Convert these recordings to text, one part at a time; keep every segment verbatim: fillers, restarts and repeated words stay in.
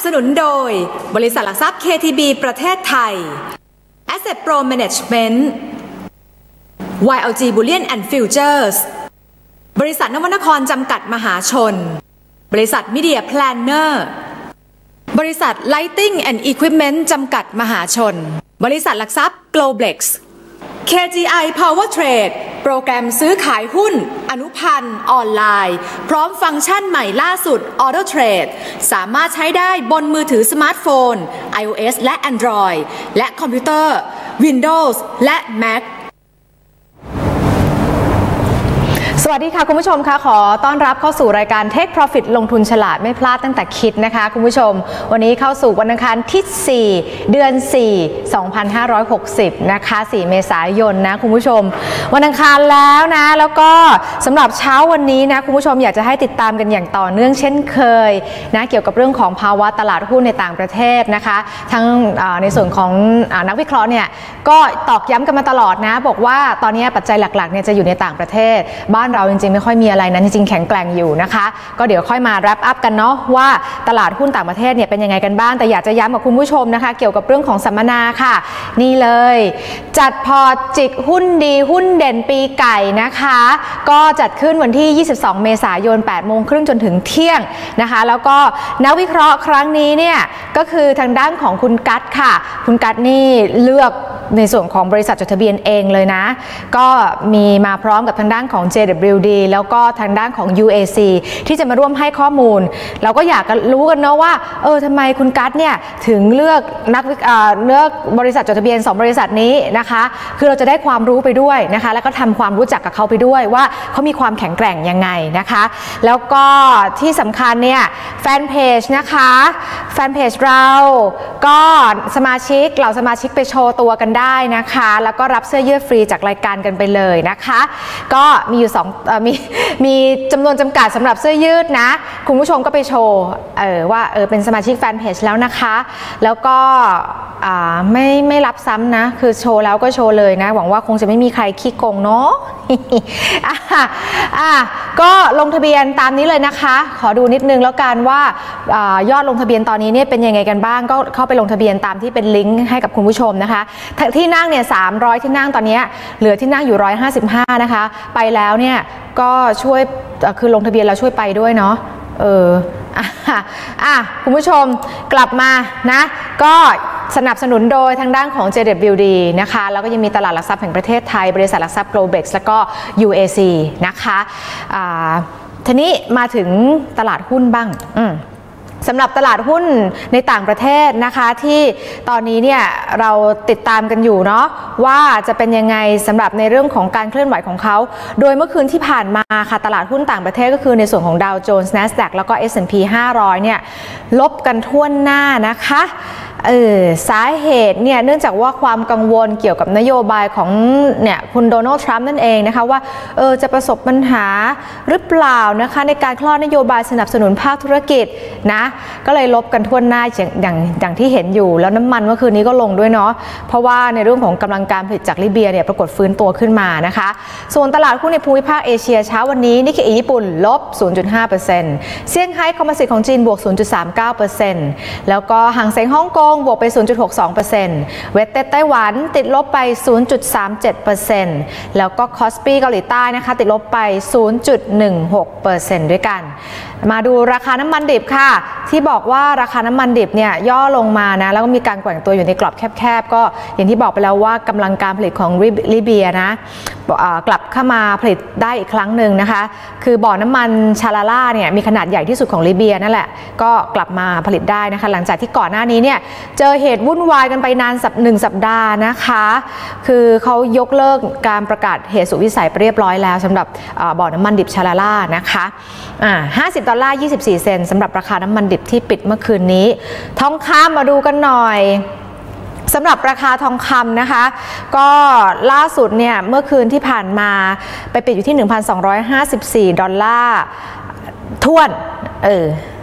นุนโดยบริษัทหลักทรัพย์ เค ที บี ประเทศไทย Asset Pro Management วาย แอล จี Bullion and Futures บริษัทนวนครจำกัดมหาชนบริษัท Media Planner บริษัท Lighting and Equipment จำกัดมหาชนบริษัทหลักทรัพย์ Globlex เค จี ไอ Power Trade โปรแกรมซื้อขายหุ้นอนุพันธ์ออนไลน์พร้อมฟังก์ชันใหม่ล่าสุด Auto Trade สามารถใช้ได้บนมือถือสมาร์ทโฟน iOS และ Android และคอมพิวเตอร์ Windows และ Mac สวัสดีค่ะคุณผู้ชมค่ะขอต้อนรับเข้าสู่รายการ Take Profit ลงทุนฉลาดไม่พลาดตั้งแต่คิดนะคะคุณผู้ชมวันนี้เข้าสู่วันอังคารที่สี่เดือนสี่ สองพันห้าร้อยหกสิบนะคะสี่เมษายนนะคุณผู้ชมวันอังคารแล้วนะแล้วก็สำหรับเช้าวันนี้นะคุณผู้ชมอยากจะให้ติดตามกันอย่างต่อเนื่องเช่นเคยนะเกี่ยวกับเรื่องของภาวะตลาดหุ้นในต่างประเทศนะคะทั้งในส่วนของนักวิเคราะห์เนี่ยก็ตอกย้ำกันมาตลอดนะบอกว่าตอนนี้ปัจจัยหลักๆเนี่ยจะอยู่ในต่างประเทศบ้านเราจริงๆไม่ค่อยมีอะไรนะจริงๆแข็งแกร่งอยู่นะคะก็เดี๋ยวค่อยมา wrap up กันเนาะว่าตลาดหุ้นต่างประเทศเนี่ยเป็นยังไงกันบ้างแต่อยากจะย้ำกับคุณผู้ชมนะคะเกี่ยวกับเรื่องของสัมมนาค่ะนี่เลยจัดพอร์ตจิกหุ้นดีหุ้นเด่นปีไก่นะคะก็จัดขึ้นวันที่ยี่สิบสองเมษายนแปดโมงครึ่งจนถึงเที่ยงนะคะแล้วก็นักวิเคราะห์ครั้งนี้เนี่ยก็คือทางด้านของคุณกัตค่ะคุณกัตนี่เลือกในส่วนของบริษัทจดทะเบียนเองเลยนะก็มีมาพร้อมกับทางด้านของ เจ ดับเบิลยู ดี แล้วก็ทางด้านของ ยู เอ ซี ที่จะมาร่วมให้ข้อมูลเราก็อยากรู้กันเนาะว่าเออทำไมคุณกัตเนี่ยถึงเลือกนักเลือกบริษัทจดทะเบียนสองบริษัทนี้นะคะคือเราจะได้ความรู้ไปด้วยนะคะแล้วก็ทำความรู้จักกับเขาไปด้วยว่าเขามีความแข็งแกร่งยังไงนะคะแล้วก็ที่สำคัญเนี่ยแฟนเพจนะคะแฟนเพจเราก็สมาชิกเหล่าสมาชิกไปโชว์ตัวกันได้นะคะแล้วก็รับเสื้อยืดฟรีจากรายการกันไปเลยนะคะก็มีอยู่สองเอ่อมีมีจำนวนจำกัดสำหรับเสื้อยืดนะคุณผู้ชมก็ไปโชว์เออว่าเออเป็นสมาชิกแฟนเพจแล้วนะคะแล้วก็อ่าไม่ไม่รับซ้ำนะคือโชว์แล้วก็โชว์เลยนะหวังว่าคงจะไม่มีใครขี้โกงเนาะ อ่ะอ่ะก็ลงทะเบียนตามนี้เลยนะคะขอดูนิดนึงแล้วกันว่ายอดลงทะเบียนตอนนี้เนี่ยเป็นยังไงกันบ้างก็เข้าไปลงทะเบียนตามที่เป็นลิงก์ให้กับคุณผู้ชมนะคะที่นั่งเนี่ยสามร้อยที่นั่งตอนนี้เหลือที่นั่งอยู่หนึ่งร้อยห้าสิบห้านะคะไปแล้วเนี่ยก็ช่วยคือลงทะเบียนแล้วช่วยไปด้วยเนาะเอออ่ะอ่ะคุณผู้ชมกลับมานะก็สนับสนุนโดยทางด้านของ เจ ดับเบิลยู ดี นะคะแล้วก็ยังมีตลาดหลักทรัพย์แห่งประเทศไทยบริษัทหลักทรัพย์ Globlex แล้วก็ ยู เอ ซี นะคะอ่าทีนี้มาถึงตลาดหุ้นบ้างอืมสำหรับตลาดหุ้นในต่างประเทศนะคะที่ตอนนี้เนี่ยเราติดตามกันอยู่เนาะว่าจะเป็นยังไงสำหรับในเรื่องของการเคลื่อนไหวของเขาโดยเมื่อคืนที่ผ่านมาค่ะตลาดหุ้นต่างประเทศก็คือในส่วนของ Dow Jones Nasdaq แล้วก็ เอส แอนด์ พี ห้าร้อยเนี่ยลบกันทั่วหน้านะคะเออสาเหตุเนี่ยเนื่องจากว่าความกังวลเกี่ยวกับนโยบายของเนี่ยคุณโดนัลด์ทรัมป์นั่นเองนะคะว่าเออจะประสบปัญหาหรือเปล่านะคะในการคลอดนโยบายสนับสนุนภาคธุรกิจนะก็เลยลบกันทั่วหน้าอย่างอย่างที่เห็นอยู่แล้วน้ำมันเมื่อคืนนี้ก็ลงด้วยเนาะเพราะว่าในเรื่องของกำลังการผลิตจากลิเบียเนี่ยปรากฏฟื้นตัวขึ้นมานะคะส่วนตลาดหุ้นในภูมิภาคเอเชียเช้าวันนี้นิกเกอิญี่ปุ่นลบ ศูนย์จุดห้าเปอร์เซ็นต์ เซี่ยงไฮ้คอมโพสิตของจีนบวก ศูนย์จุดสามเก้าเปอร์เซ็นต์ แล้วก็หางเส็งฮ่องกงบวกไป ศูนย์จุดหกสองเปอร์เซ็นต์ เวทเต็ดไต้หวันติดลบไป ศูนย์จุดสามเจ็ดเปอร์เซ็นต์ แล้วก็คอสปีเกาหลีใต้นะคะติดลบไป ศูนย์จุดหนึ่งหกเปอร์เซ็นต์ ด้วยกันมาดูราคาน้ำมันดิบค่ะที่บอกว่าราคาน้ำมันดิบเนี่ยย่อลงมานะแล้วก็มีการแกว่งตัวอยู่ในกรอบแคบๆก็อย่างที่บอกไปแล้วว่ากำลังการผลิตของลิเบียนะกลับเข้ามาผลิตได้อีกครั้งหนึ่งนะคะคือบ่อน้ำมันชาลาล่าเนี่ยมีขนาดใหญ่ที่สุดของลิเบียนั่นแหละก็กลับมาผลิตได้นะคะหลังจากที่ก่อนหน้านี้เนี่ยเจอเหตุวุ่นวายกันไปนานสัปหนึ่งสัปดาห์นะคะคือเขายกเลิกการประกาศเหตุสุดวิสัยไปเรียบร้อยแล้วสำหรับบ่อน้ำมันดิบชาลาล่านะคะอ่าห้าสิบดอลลาร์ยี่สิบสี่เซนต์สำหรับราคาน้ำมันดิบที่ปิดเมื่อคืนนี้ทองคำมาดูกันหน่อยสำหรับราคาทองคำนะคะก็ล่าสุดเนี่ยเมื่อคืนที่ผ่านมาไปปิดอยู่ที่ หนึ่งพันสองร้อยห้าสิบสี่ ดอลลาร์ท้วนเออ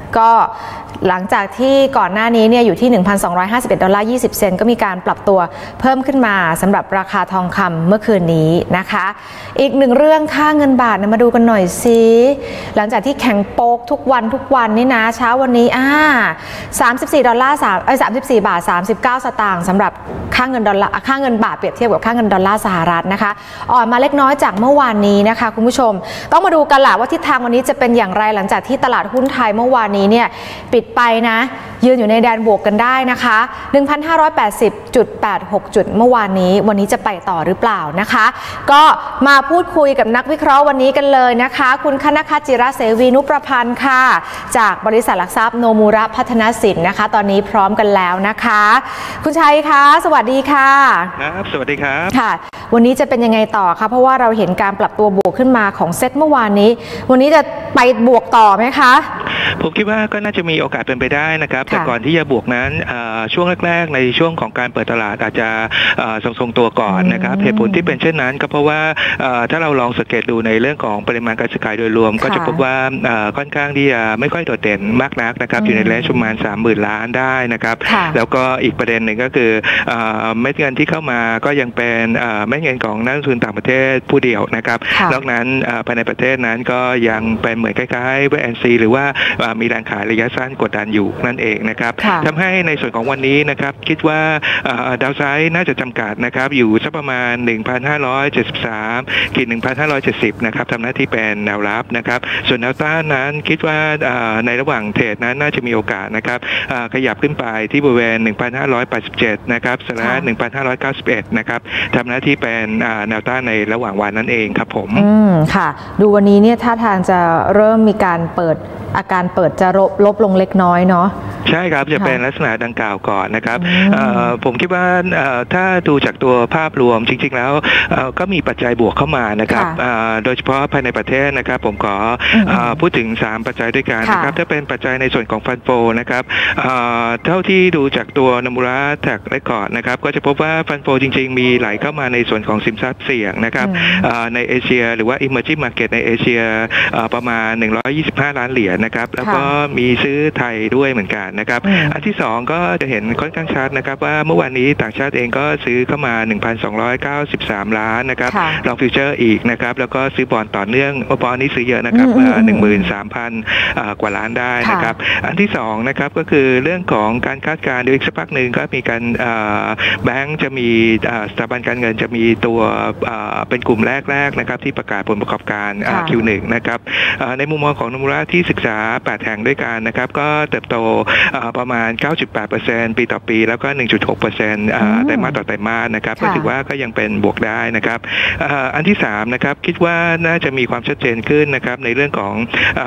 ก็หลังจากที่ก่อนหน้านี้เนี่ยอยู่ที่ หนึ่งพันสองร้อยห้าสิบเอ็ดดอลลาร์ยี่สิบเซนต์ก็มีการปรับตัวเพิ่มขึ้นมาสำหรับราคาทองคำเมื่อคืนนี้นะคะอีกหนึ่งเรื่องค่าเงินบาทมาดูกันหน่อยสิหลังจากที่แข็งโป๊กทุกวันทุกวันนี่นะเช้าวันนี้อ่าสามสิบสี่ดอลลาร์สามเอ้ยสามสิบสี่บาทสามสิบเก้าสตางค์สำหรับค่าเงินดอลลาร์ค่าเงินบาทเปรียบเทียบกับค่าเงินดอลลาร์สหรัฐนะคะอ่อนมาเล็กน้อยจากเมื่อวานนี้นะคะคุณผู้ชมต้องมาดูกันล่ะว่าทิศทางวันนี้จะเป็นอย่างไรหลังจากที่ตลาดหุ้นไทยเมื่อวานนี้เนี่ยปิดไปนะยืนอยู่ในแดนบวกกันได้นะคะ หนึ่งพันห้าร้อยแปดสิบจุดแปดหก จุดเมื่อวานนี้วันนี้จะไปต่อหรือเปล่านะคะก็มาพูดคุยกับนักวิเคราะห์วันนี้กันเลยนะคะคุณคณคัตจิระเสวีนุประพันธ์ค่ะจากบริษัทหลักทรัพย์โนมูระพัฒนสินนะคะตอนนี้พร้อมกันแล้วนะคะคุณชัยคะสวัสดีค่ะครับสวัสดีครับค่ะวันนี้จะเป็นยังไงต่อคะเพราะว่าเราเห็นการปรับตัวบวกขึ้นมาของเซ็ตเมื่อวานนี้วันนี้จะไปบวกต่อไหมคะผมคิดว่าก็น่าจะมีโอกาสเป็นไปได้นะครับแต่ก่อนที่จะบวกนั้นช่วงแรกๆในช่วงของการเปิดตลาดอาจจะทรงๆตัวก่อนนะครับเหตุผลที่เป็นเช่นนั้นก็เพราะว่าถ้าเราลองสังเกตดูในเรื่องของปริมาณการซื้อขายโดยรวมก็จะพบว่าค่อนข้างที่จะไม่ค่อยโดดเด่นมากนักนะครับอยู่ในเลนส์ประมาณ สามหมื่น ล้านได้นะครับแล้วก็อีกประเด็นหนึ่งก็คือเม็ดเงินที่เข้ามาก็ยังเป็นเม็ดเงินของนักลงทุนต่างประเทศผู้เดียวนะครับนอกนั้นภายในประเทศนั้นก็ยังเป็นเหมือนคล้ายๆ เวท แอนด์ ซี หรือว่ามีแรงขายระยะสั้นกดดันอยู่นั่นเองนะครับทำให้ในส่วนของวันนี้นะครับคิดว่าดาวไซด์น่าจะจำกัดนะครับอยู่สักประมาณ หนึ่งพันห้าร้อยเจ็ดสิบสาม ถึง หนึ่งพันห้าร้อยเจ็ดสิบ นะครับทำหน้าที่เป็นแนวรับนะครับส่วนแนวต้านนั้นคิดว่าในระหว่างเทรดนั้นน่าจะมีโอกาสนะครับขยับขึ้นไปที่บริเวณ หนึ่งพันห้าร้อยแปดสิบเจ็ด นะครับสละ หนึ่งพันห้าร้อยเก้าสิบเอ็ด นะครับทำหน้าที่เป็นแนวต้านในระหว่างวันนั่นเองครับผมอืมค่ะดูวันนี้เนี่ยท่าทางจะเริ่มมีการเปิดอาการเปิดจะลบลบลงเล็กน้อยเนาะใช่ครับจะเป็นลักษณะดังกล่าวก่อนนะครับผมคิดว่าถ้าดูจากตัวภาพรวมจริงๆแล้วก็มีปัจจัยบวกเข้ามานะครับโดยเฉพาะภายในประเทศนะครับผมขอพูดถึงสามปัจจัยด้วยกันนะครับถ้าเป็นปัจจัยในส่วนของฟันโฟนะครับเท่าที่ดูจากตัวโนมูระแท็กเรคคอร์ดนะครับก็จะพบว่าฟันโฟจริงๆมีไหลเข้ามาในส่วนของสินทรัพย์เสี่ยงนะครับในเอเชียหรือว่า Emerging Market ในเอเชียประมาณหนึ่งร้อยยี่สิบห้าล้านเหรียญนะครับแล้วก็มีซื้อไทยด้วยเหมือนกันนะครับอันที่สองก็จะเห็นค่อนข้างชัดนะครับว่าเมื่อวานนี้ต่างชาติเองก็ซื้อเข้ามา หนึ่งพันสองร้อยเก้าสิบสาม ล้านนะครับลองฟิวเจอร์อีกนะครับแล้วก็ซื้อบอนด์ต่อเนื่องบอนด์นี้ซื้อเยอะนะครับ หนึ่งหมื่นสามพัน กว่าล้านได้นะครับอันที่สองนะครับก็คือเรื่องของการคาดการณ์เดี๋ยวอีกสักพักหนึ่งก็มีการแบงก์จะมีสถาบันการเงินจะมีตัวเป็นกลุ่มแรกๆนะครับที่ประกาศผลประกอบการ คิว หนึ่ง นะครับในมุมมองของโนมูระที่ศึกษาแปดแห่งด้วยกันนะครับก็เติบโตประมาณ เก้าจุดแปดเปอร์เซ็นต์ ปีต่อปีแล้วก็ หนึ่งจุดหกเปอร์เซ็นต์ ไตรมาสต่อไตรมาสนะครับก็ถือว่าก็ยังเป็นบวกได้นะครับอันที่สามนะครับคิดว่าน่าจะมีความชัดเจนขึ้นนะครับในเรื่องของ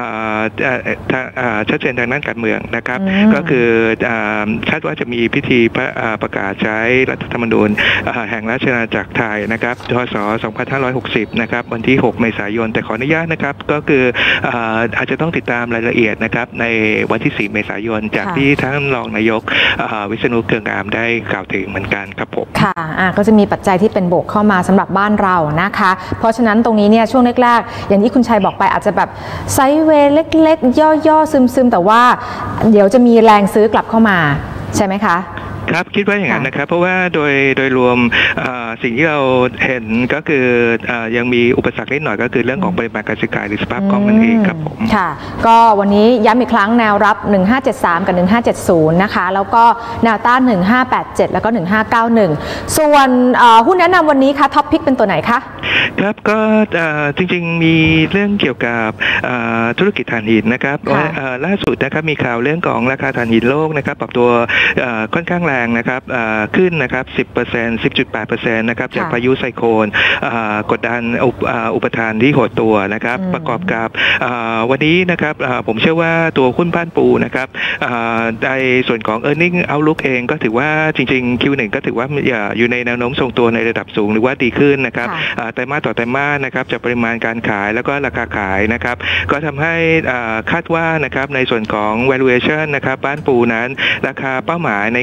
ชัดเจนทางด้านการเมืองนะครับก็คือคาดว่าจะมีพิธีประกาศใช้รัฐธรรมนูญแห่งราชอาณาจักรไทยนะครับพ.ศ. สองพันห้าร้อยหกสิบนะครับวันที่หกเมษายนแต่ขออนุญาตนะครับก็คืออาจจะต้องติดตามรายละเอียดนะครับในวันที่สี่เมษายนจากที่ท่านรองนายกวิษณุเครืองามได้กล่าวถึงเหมือนกันครับผมค่ะก็จะมีปัจจัยที่เป็นบวกเข้ามาสำหรับบ้านเรานะคะเพราะฉะนั้นตรงนี้เนี่ยช่วงแรกๆอย่างที่คุณชัยบอกไปอาจจะแบบไซด์เวย์เล็กๆย่อๆซึมๆแต่ว่าเดี๋ยวจะมีแรงซื้อกลับเข้ามาใช่ไหมคะครับคิดว่าอย่างนั้นนะครับเพราะว่าโดยโดยรวมสิ่งที่เราเห็นก็คือยังมีอุปสรรคนิดหน่อยก็คือเรื่องของปริมาณการซื้อขายหรือสภาพคล่องนั่นเองครับผมค่ะก็วันนี้ย้ำอีกครั้งแนวรับหนึ่งพันห้าร้อยเจ็ดสิบสามกับหนึ่งพันห้าร้อยเจ็ดสิบนะคะแล้วก็แนวต้านหนึ่งพันห้าร้อยแปดสิบเจ็ดแล้วก็หนึ่งพันห้าร้อยเก้าสิบเอ็ดส่วนหุ้นแนะนำวันนี้ค่ะท็อปพิกเป็นตัวไหนคะครับก็จริงๆมีเรื่องเกี่ยวกับธุรกิจถ่านหินนะครับล่าสุดนะครับมีข่าวเรื่องของราคาถ่านหินโลกนะครับปรับตัวค่อนข้างแรงนะครับขึ้นนะครับ สิบเปอร์เซ็นต์ สิบจุดแปดเปอร์เซ็นต์ นะครับจากพายุไซโคลนกดดันอุปทานที่โหดตัวนะครับประกอบกับวันนี้นะครับผมเชื่อว่าตัวหุ้นบ้านปูนะครับในส่วนของ earning outlook เองก็ถือว่าจริงๆ คิว หนึ่ง ก็ถือว่าอยู่ในแนวโน้มทรงตัวในระดับสูงหรือว่าดีขึ้นนะครับไตรมาสต่อไตรมาสนะครับจากปริมาณการขายแล้วก็ราคาขายนะครับก็ทำให้คาดว่านะครับในส่วนของ valuation นะครับบ้านปูนั้นราคาเป้าหมายในแง่ของพื้น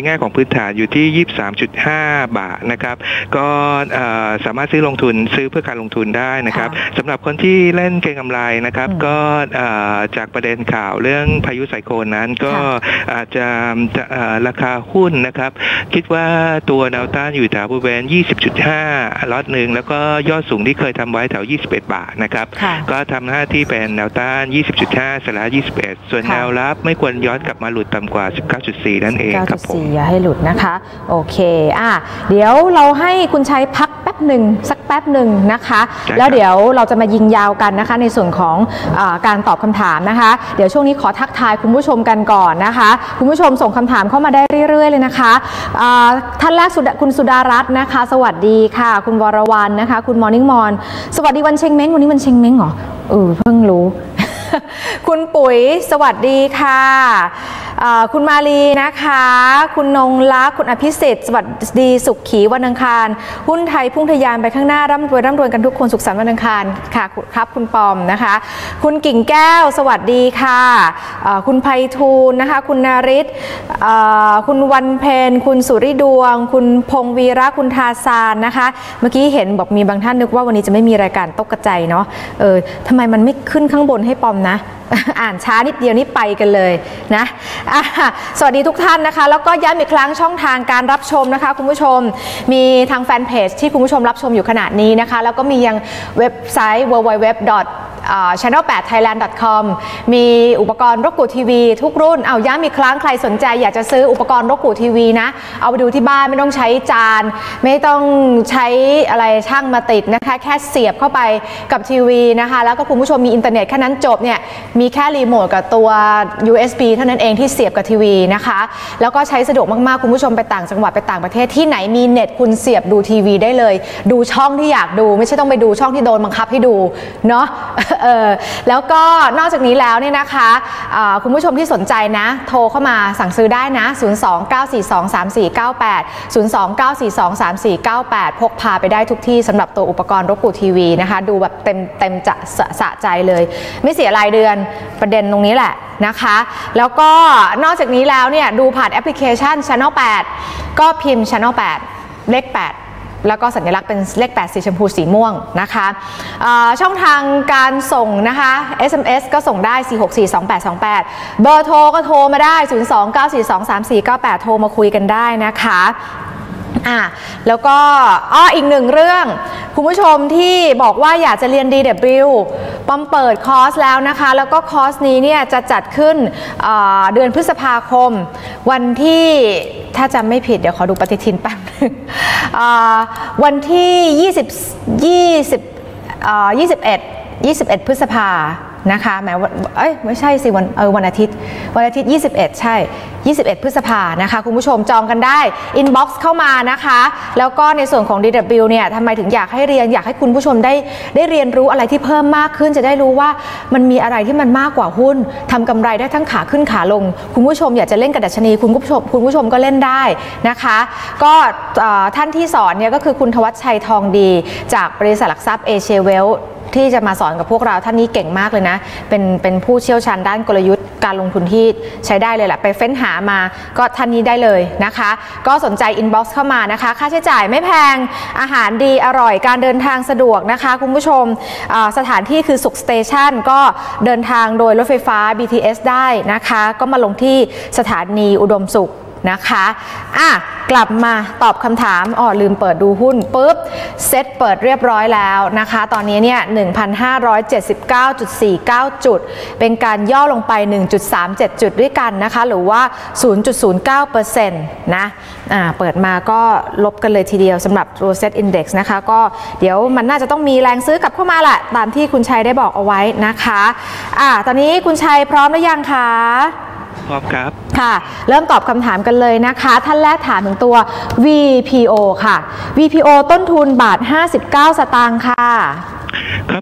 นฐานอยู่ที่ ยี่สิบสามจุดห้า บาทนะครับก็สามารถซื้อลงทุนซื้อเพื่อการลงทุนได้นะครับสำหรับคนที่เล่นเก็งกำไรนะครับก็จากประเด็นข่าวเรื่องพายุไซโคลนนั้นก็อาจจะราคาหุ้นนะครับคิดว่าตัวแนวต้านอยู่แถวบริเวณ ยี่สิบจุดห้า ล็อตหนึ่งแล้วก็ยอดสูงที่เคยทำไว้แถวยี่สิบเอ็ดบาทนะครับก็ทำหน้าที่เป็นแนวต้าน ยี่สิบจุดห้า สลับยี่สิบเอ็ดส่วนแนวรับไม่ควรย้อนกลับมาหลุดต่ำกว่า สิบเก้าจุดสี่ นั่นเองครับผมอย่าให้หลุดนะคะโอเคอ่ะเดี๋ยวเราให้คุณชัยพักแป๊บหนึ่งสักแป๊บหนึ่งนะคะแล้วเดี๋ยวเราจะมายิงยาวกันนะคะในส่วนของอการตอบคำถามนะคะเดี๋ยวช่วงนี้ขอทักทายคุณผู้ชมกันก่อนนะคะคุณผู้ชมส่งคำถามเข้ามาได้เรื่อยๆเลยนะคะท่านแรกคุณสุดารัตน์นะคะสวัสดีค่ะคุณวรวรรณนะคะคุณมอร์นิ่งมอนสวัสดีวันเชงเม้งวันนี้วันเชงเม้งเหรอเออเพิ่งรู้ คุณปุ๋ยสวัสดีค่ะคุณมาลีนะคะคุณนงลักษณ์คุณอภิสิทธิ์สวัสดีสุขขีวันอังคารหุ้นไทยพุ่งทะยานไปข้างหน้าร่ำรวยร่ำรวยกันทุกคนสุขสันต์วันอังคารค่ะครับคุณปอมนะคะคุณกิ่งแก้วสวัสดีค่ะคุณไพฑูรย์นะคะคุณนาริศคุณวันเพนคุณสุริดวงคุณพงวีระคุณทาซานนะคะเมื่อกี้เห็นบอกมีบางท่านนึกว่าวันนี้จะไม่มีรายการตกกระจายเนาะเออทำไมมันไม่ขึ้นข้างบนให้ปอมนะอ่านช้านิดเดียวนี่ไปกันเลยนะสวัสดีทุกท่านนะคะแล้วก็ย้ำอีกครั้งช่องทางการรับชมนะคะคุณผู้ชมมีทางแฟนเพจที่คุณผู้ชมรับชมอยู่ขณะนี้นะคะแล้วก็มียังเว็บไซต์ ดับเบิลยู ดับเบิลยู ดับเบิลยู ดอท ชาแนล แปด ไทยแลนด์ ดอท คอม มีอุปกรณ์รกูทีวีทุกรุ่นเอาย้ำอีกครั้งใครสนใจอยากจะซื้ออุปกรณ์รกูทีวีนะเอาไปดูที่บ้านไม่ต้องใช้จานไม่ต้องใช้อะไรช่างมาติดนะคะแค่เสียบเข้าไปกับทีวีนะคะแล้วก็คุณผู้ชมมีอินเทอร์เน็ตแค่นั้นจบเนี่ยมีแค่รีโมทกับตัว ยู เอส บี เท่านั้นเองที่เสียบกับทีวีนะคะแล้วก็ใช้สะดวกมากๆคุณผู้ชมไปต่างจังหวัดไปต่างประเทศที่ไหนมีเน็ตคุณเสียบดูทีวีได้เลยดูช่องที่อยากดูไม่ใช่ต้องไปดูช่องที่โดนบังคับให้ดูเนาะเออแล้วก็นอกจากนี้แล้วเนี่ยนะคะคุณผู้ชมที่สนใจนะโทรเข้ามาสั่งซื้อได้นะศูนย์ สอง เก้า สี่ สอง สาม สี่ เก้า แปด ศูนย์ สอง เก้า สี่ สอง สาม สี่ เก้า แปดพกพาไปได้ทุกที่สำหรับตัวอุปกรณ์รกูทีวีนะคะดูแบบเต็มเต็มจะสะใจเลยไม่เสียรายเดือนประเด็นตรงนี้แหละนะคะแล้วก็นอกจากนี้แล้วเนี่ยดูผ่านแอปพลิเคชัน Channel แปดก็พิมพ์ Channel แปดเลขแปดแล้วก็สัญลักษณ์เป็นเลขแปดสีชมพูสีม่วงนะคะช่องทางการส่งนะคะ เอส เอ็ม เอส ก็ส่งได้สี่ หก สี่ สอง แปด สอง แปดเบอร์โทรก็โทรมาได้ศูนย์ สอง เก้า สี่ สอง สาม สี่ เก้า แปดโทรมาคุยกันได้นะคะอ่ะแล้วก็อ้ออีกหนึ่งเรื่องคุณผู้ชมที่บอกว่าอยากจะเรียน ดี ดับเบิลยู ปอมเปิดคอร์สแล้วนะคะแล้วก็คอร์สนี้เนี่ยจะจัดขึ้นเดือนพฤษภาคมวันที่ถ้าจำไม่ผิดเดี๋ยวขอดูปฏิทินแป๊บนึงวันที่ยี่สิบ ยี่สิบ ยี่สิบเอ็ด ยี่สิบเอ็ดพฤษภานะคะแม้ว่าเอ้ยไม่ใช่สิวันเออวันอาทิตย์วันอาทิตย์ยี่สิบเอ็ดใช่ยี่สิบเอ็ดพฤษภานะคะคุณผู้ชมจองกันได้อินบ็อกซ์เข้ามานะคะแล้วก็ในส่วนของ ดี ดับเบิลยู เนี่ยทำไมถึงอยากให้เรียนอยากให้คุณผู้ชมได้ได้เรียนรู้อะไรที่เพิ่มมากขึ้นจะได้รู้ว่ามันมีอะไรที่มันมากกว่าหุ้นทำกำไรได้ทั้งขาขึ้นขาลงคุณผู้ชมอยากจะเล่นกับดัชนีคุณผู้ชมคุณผู้ชมก็เล่นได้นะคะก็ท่านที่สอนเนี่ยก็คือคุณธวัชชัยทองดีจากบริษัทหลักทรัพย์เอเชียเวลที่จะมาสอนกับพวกเราท่านนี้เก่งมากเลยนะเป็นเป็นผู้เชี่ยวชาญด้านกลยุทธ์การลงทุนที่ใช้ได้เลยแหละไปเฟ้นหามาก็ท่านนี้ได้เลยนะคะก็สนใจอินบ็อกซ์เข้ามานะคะค่าใช้จ่ายไม่แพงอาหารดีอร่อยการเดินทางสะดวกนะคะคุณผู้ชมสถานที่คือสุขสเตชันก็เดินทางโดยรถไฟฟ้า บี ที เอส ได้นะคะก็มาลงที่สถานีอุดมสุขนะคะอ่ะกลับมาตอบคำถามอ๋อลืมเปิดดูหุ้นปุ๊บเซ็ตเปิดเรียบร้อยแล้วนะคะตอนนี้เนี่ย หนึ่งพันห้าร้อยเจ็ดสิบเก้าจุดสี่เก้า จุดเป็นการย่อลงไป หนึ่งจุดสามเจ็ด จุดด้วยกันนะคะหรือว่า ศูนย์จุดศูนย์เก้าเปอร์เซ็นต์ นะอ่าเปิดมาก็ลบกันเลยทีเดียวสำหรับตัวเซ็ตอินเด็กซ์นะคะก็เดี๋ยวมันน่าจะต้องมีแรงซื้อกลับเข้ามาแหละตามที่คุณชัยได้บอกเอาไว้นะคะอ่าตอนนี้คุณชัยพร้อมหรือยังคะพร้อมครับค่ะเริ่มตอบคำถามกันเลยนะคะท่านแรกถามถึงตัว วี พี โอ ค่ะ วี พี โอ ต้นทุนบาทห้าสิบเก้าสตางค์ค่ะครับ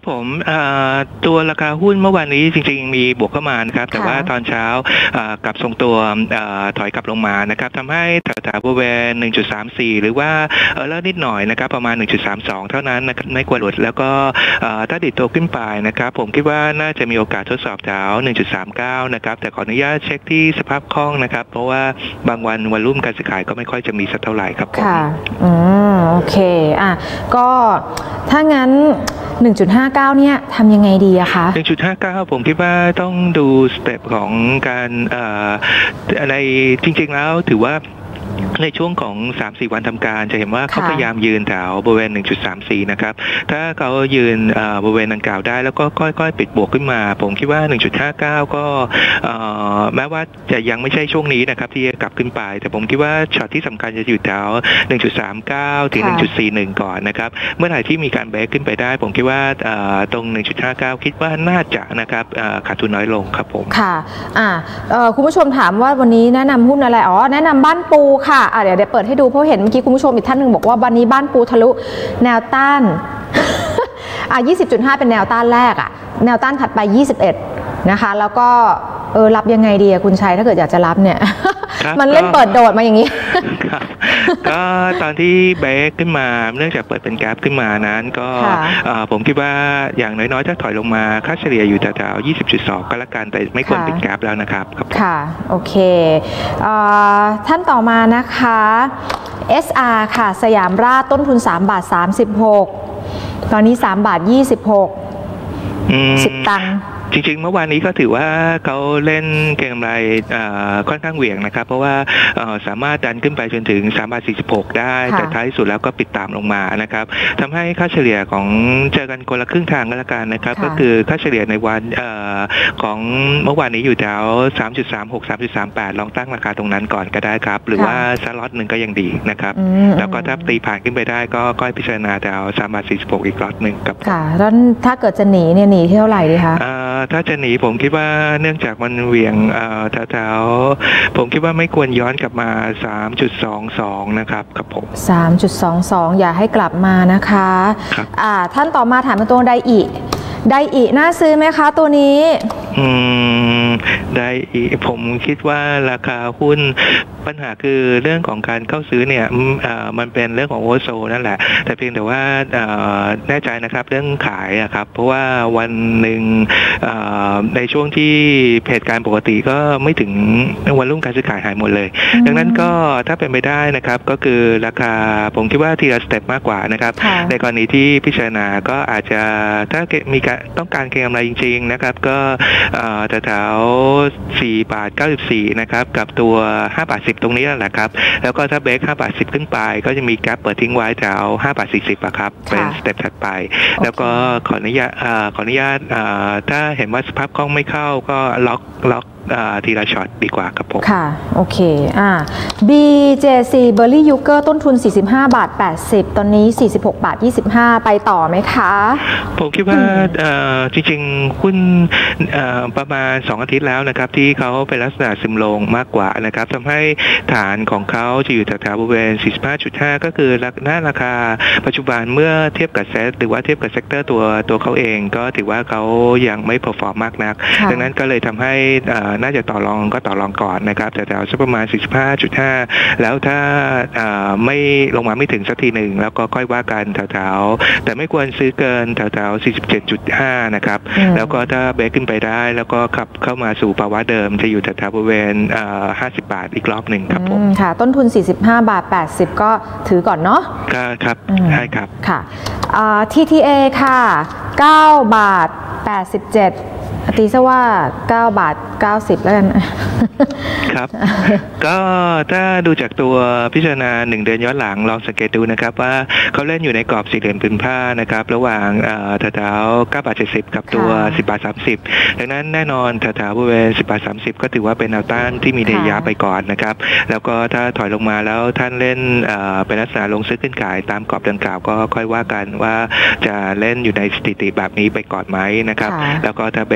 ผมตัวราคาหุ้นเมื่อวานนี้จริงๆมีบวกเข้ามานะครับแต่ว่าตอนเช้ากลับทรงตัวถอยกลับลงมานะครับทำให้แถวๆบริเวณ หนึ่งจุดสามสี่ หรือว่าเออแล้วนิดหน่อยนะครับประมาณ หนึ่งจุดสามสอง เท่านั้นนะครับไม่ควรหลุดแล้วก็ถ้าดิดตัวขึ้นไปนะครับผมคิดว่าน่าจะมีโอกาสทดสอบแถว หนึ่งจุดสามเก้า นะครับแต่ขออนุญาตเช็คที่สภาพคล่องนะครับเพราะว่าบางวันวันรุ่มการซื้อขายก็ไม่ค่อยจะมีสักเท่าไหร่ครับผมค่ะอืมโอเคอ่ะก็ถ้างั้นหนึ่งจุดห้าเก้า เนี่ยทำยังไงดีอะคะหนึ่งจุดห้าเก้า ผมคิดว่าต้องดูสเต็ปของการอะไรจริงๆแล้วถือว่าในช่วงของ สามสี่ วันทำการจะเห็นว่าเขาพยายามยืนแถวบริเวณ หนึ่งจุดสามสี่ นะครับถ้าเขายืนบริเวณดังกล่าวได้แล้วก็ค่อยๆปิดบวกขึ้นมาผมคิดว่า หนึ่งจุดห้าเก้า ก็แม้ว่าจะยังไม่ใช่ช่วงนี้นะครับที่จะกลับขึ้นไปแต่ผมคิดว่าช็อตที่สำคัญจะอยู่แถว หนึ่งจุดสามเก้า ถึง หนึ่งจุดสี่หนึ่ง ก่อนนะครับเมื่อไหร่ที่มีการเบรกขึ้นไปได้ผมคิดว่าตรง หนึ่งจุดห้าเก้า คิดว่าน่าจะนะครับขาดทุนน้อยลงครับผมค่ะอ่าคุณผู้ชมถามว่าวันนี้แนะนำหุ้นอะไรอ๋อแนะนำบ้านปูค่ะอ่ะเดี๋ยวเดี๋ยวเปิดให้ดูเพราะเห็นเมื่อกี้คุณผู้ชมอีกท่านหนึ่งบอกว่าวันนี้บ้านปูทะลุแนวต้านอ่ะ ยี่สิบจุดห้า เป็นแนวต้านแรกอ่ะแนวต้านถัดไปยี่สิบเอ็ดนะคะแล้วก็เออรับยังไงดีคุณชัยถ้าเกิดอยากจะรับเนี่ยมันเล่นเปิดโดดมาอย่างนี้ก็ตอนที่เบรกขึ้นมาเนื่องจากเปิดเป็นแกรฟขึ้นมานั้นก็ผมคิดว่าอย่างน้อยๆถ้าถอยลงมาค่าเฉลี่ยอยู่แถวๆ ยี่สิบจุดสอง ก็แล้วกันแต่ไม่ควรเป็นแกรฟแล้วนะครับค่ะโอเคท่านต่อมานะคะ เอส อาร์ ค่ะสยามราชต้นทุนสามบาทสามสิบหกตอนนี้สามบาทยี่สิบหก สิบตังค์จริงๆเมื่อวานนี้ก็ถือว่าเขาเล่นเก็งกำไรค่อนข้างเหวี่ยงนะครับเพราะว่าสามารถดันขึ้นไปจนถึงสามบาทสี่สิบหกได้แต่ท้ายสุดแล้วก็ปิดตามลงมานะครับทำให้ค่าเฉลี่ยของเจอกันคนละครึ่งทางกันละกันนะครับก็คือค่าเฉลี่ยในวันของเมื่อวานนี้อยู่แถว สามจุดสามหก สามจุดสามแปด ลองตั้งราคาตรงนั้นก่อนก็ได้ครับหรือว่าสล็อตหนึ่งก็ยังดีนะครับแล้วก็ถ้าตีผ่านขึ้นไปได้ก็ค่อยพิจารณาแถวสามบาทสี่สิบหกอีกล็อตหนึ่งครับค่ะแล้วถ้าเกิดจะหนีเนี่ยหนีเท่าไหร่ดีคะถ้าจะหนีผมคิดว่าเนื่องจากมันเหวี่ยงแถวๆผมคิดว่าไม่ควรย้อนกลับมา สามจุดสองสอง นะครับครับผมสามจุดสองสอง อย่าให้กลับมานะคะอ่าท่านต่อมาถามเป็นตัวไดอิไดอิน่าซื้อไหมคะตัวนี้อืมไดอิผมคิดว่าราคาหุ้นปัญหาคือเรื่องของการเข้าซื้อเนี่ยมันเป็นเรื่องของโอเวอร์โซลนั่นแหละแต่เพียงแต่ว่าแน่ใจนะครับเรื่องขายอะครับเพราะว่าวันหนึ่งในช่วงที่เหตุการณ์ปกติก็ไม่ถึงวันรุ่งการซื้อขายหายหมดเลยดังนั้นก็ถ้าเป็นไปได้นะครับก็คือราคาผมคิดว่าทีละสเต็ปมากกว่านะครับในกรณีที่พิจารณาก็อาจจะถ้ามีการต้องการเก็งกำไรจริงๆนะครับก็แถวๆสี่บาทเก้าสิบสี่นะครับกับตัวห้าบาทสิบตรงนี้แหละครับแล้วก็ถ้าเบรกห้าบาทสิบขึ้นไปก็จะมีแกปเปิดทิ้งไว้แถวห้าบาทสี่สิบอะครับเป็นสเต็ปถัดไปแล้วก็ขออนุญาตขออนุญาตถ้าเห็นว่าสภาพคล่องไม่เข้าก็ล็อกล็อกทีละช็อตดีกว่าครับผมค่ะโอเคอ่า บี เจ ซี Berry Yuger ต้นทุนสี่สิบห้าบาทแปดสิบตอนนี้สี่สิบหกบาทยี่สิบห้าไปต่อไหมคะผมคิดว่าจริงๆหุ้นประมาณสองอาทิตย์แล้วนะครับที่เขาเป็นลักษณะซึมลงมากกว่านะครับทำให้ฐานของเขาจะอยู่แถวๆบริเวณ สี่สิบห้าจุดห้า ก็คือหน้าราคาปัจจุบันเมื่อเทียบกับเซตหรือว่าเทียบกับเซกเตอร์ตัวตัวเขาเองก็ถือว่าเขายังไม่เพอร์ฟอร์มมากนักดังนั้นก็เลยทำให้น่าจะต่อรองก็ต่อรองก่อนนะครับแต่แถวสักประมาณ สี่สิบห้าจุดห้า แล้วถ้าไม่ลงมาไม่ถึงสักทีหนึ่งแล้วก็ค่อยว่ากันแถวๆแต่ไม่ควรซื้อเกินแถวๆ สี่สิบเจ็ดจุดห้า นะครับแล้วก็ถ้าเบรกขึ้นไปได้แล้วก็ขับเข้ามาสู่ภาวะเดิมจะอยู่แถวๆบริเวณห้าสิบบาทอีกรอบหนึ่งครับผมค่ะต้นทุนสี่สิบห้าบาทแปดสิบก็ถือก่อนเนาะครับใช่ครับค่ะ ที ที เอ ค่ะเก้าบาทแปดสิบเจ็ดตีซะว่าเก้าบาทเก้าสิบแล้วกันครับก็ถ้าดูจากตัวพิจารณาหนึ่งเดือนย้อนหลังลองสังเกตดูนะครับว่าเขาเล่นอยู่ในกรอบสี่เหลี่ยมผืนผ้านะครับระหว่างแถวๆเก้าบาทเจ็ดสิบกับตัวสิบบาทสามสิบดังนั้นแน่นอนแถวๆบริเวณสิบบาทสามสิบก็ถือว่าเป็นแนวต้านที่มีนัยยะไปก่อนนะครับแล้วก็ถ้าถอยลงมาแล้วท่านเล่นเป็นลักษณะลงซื้อขึ้นขายตามกรอบดังกล่าวก็ค่อยว่ากันว่าจะเล่นอยู่ในสถิติแบบนี้ไปก่อนไหมนะครับแล้วก็ถ้าเบรก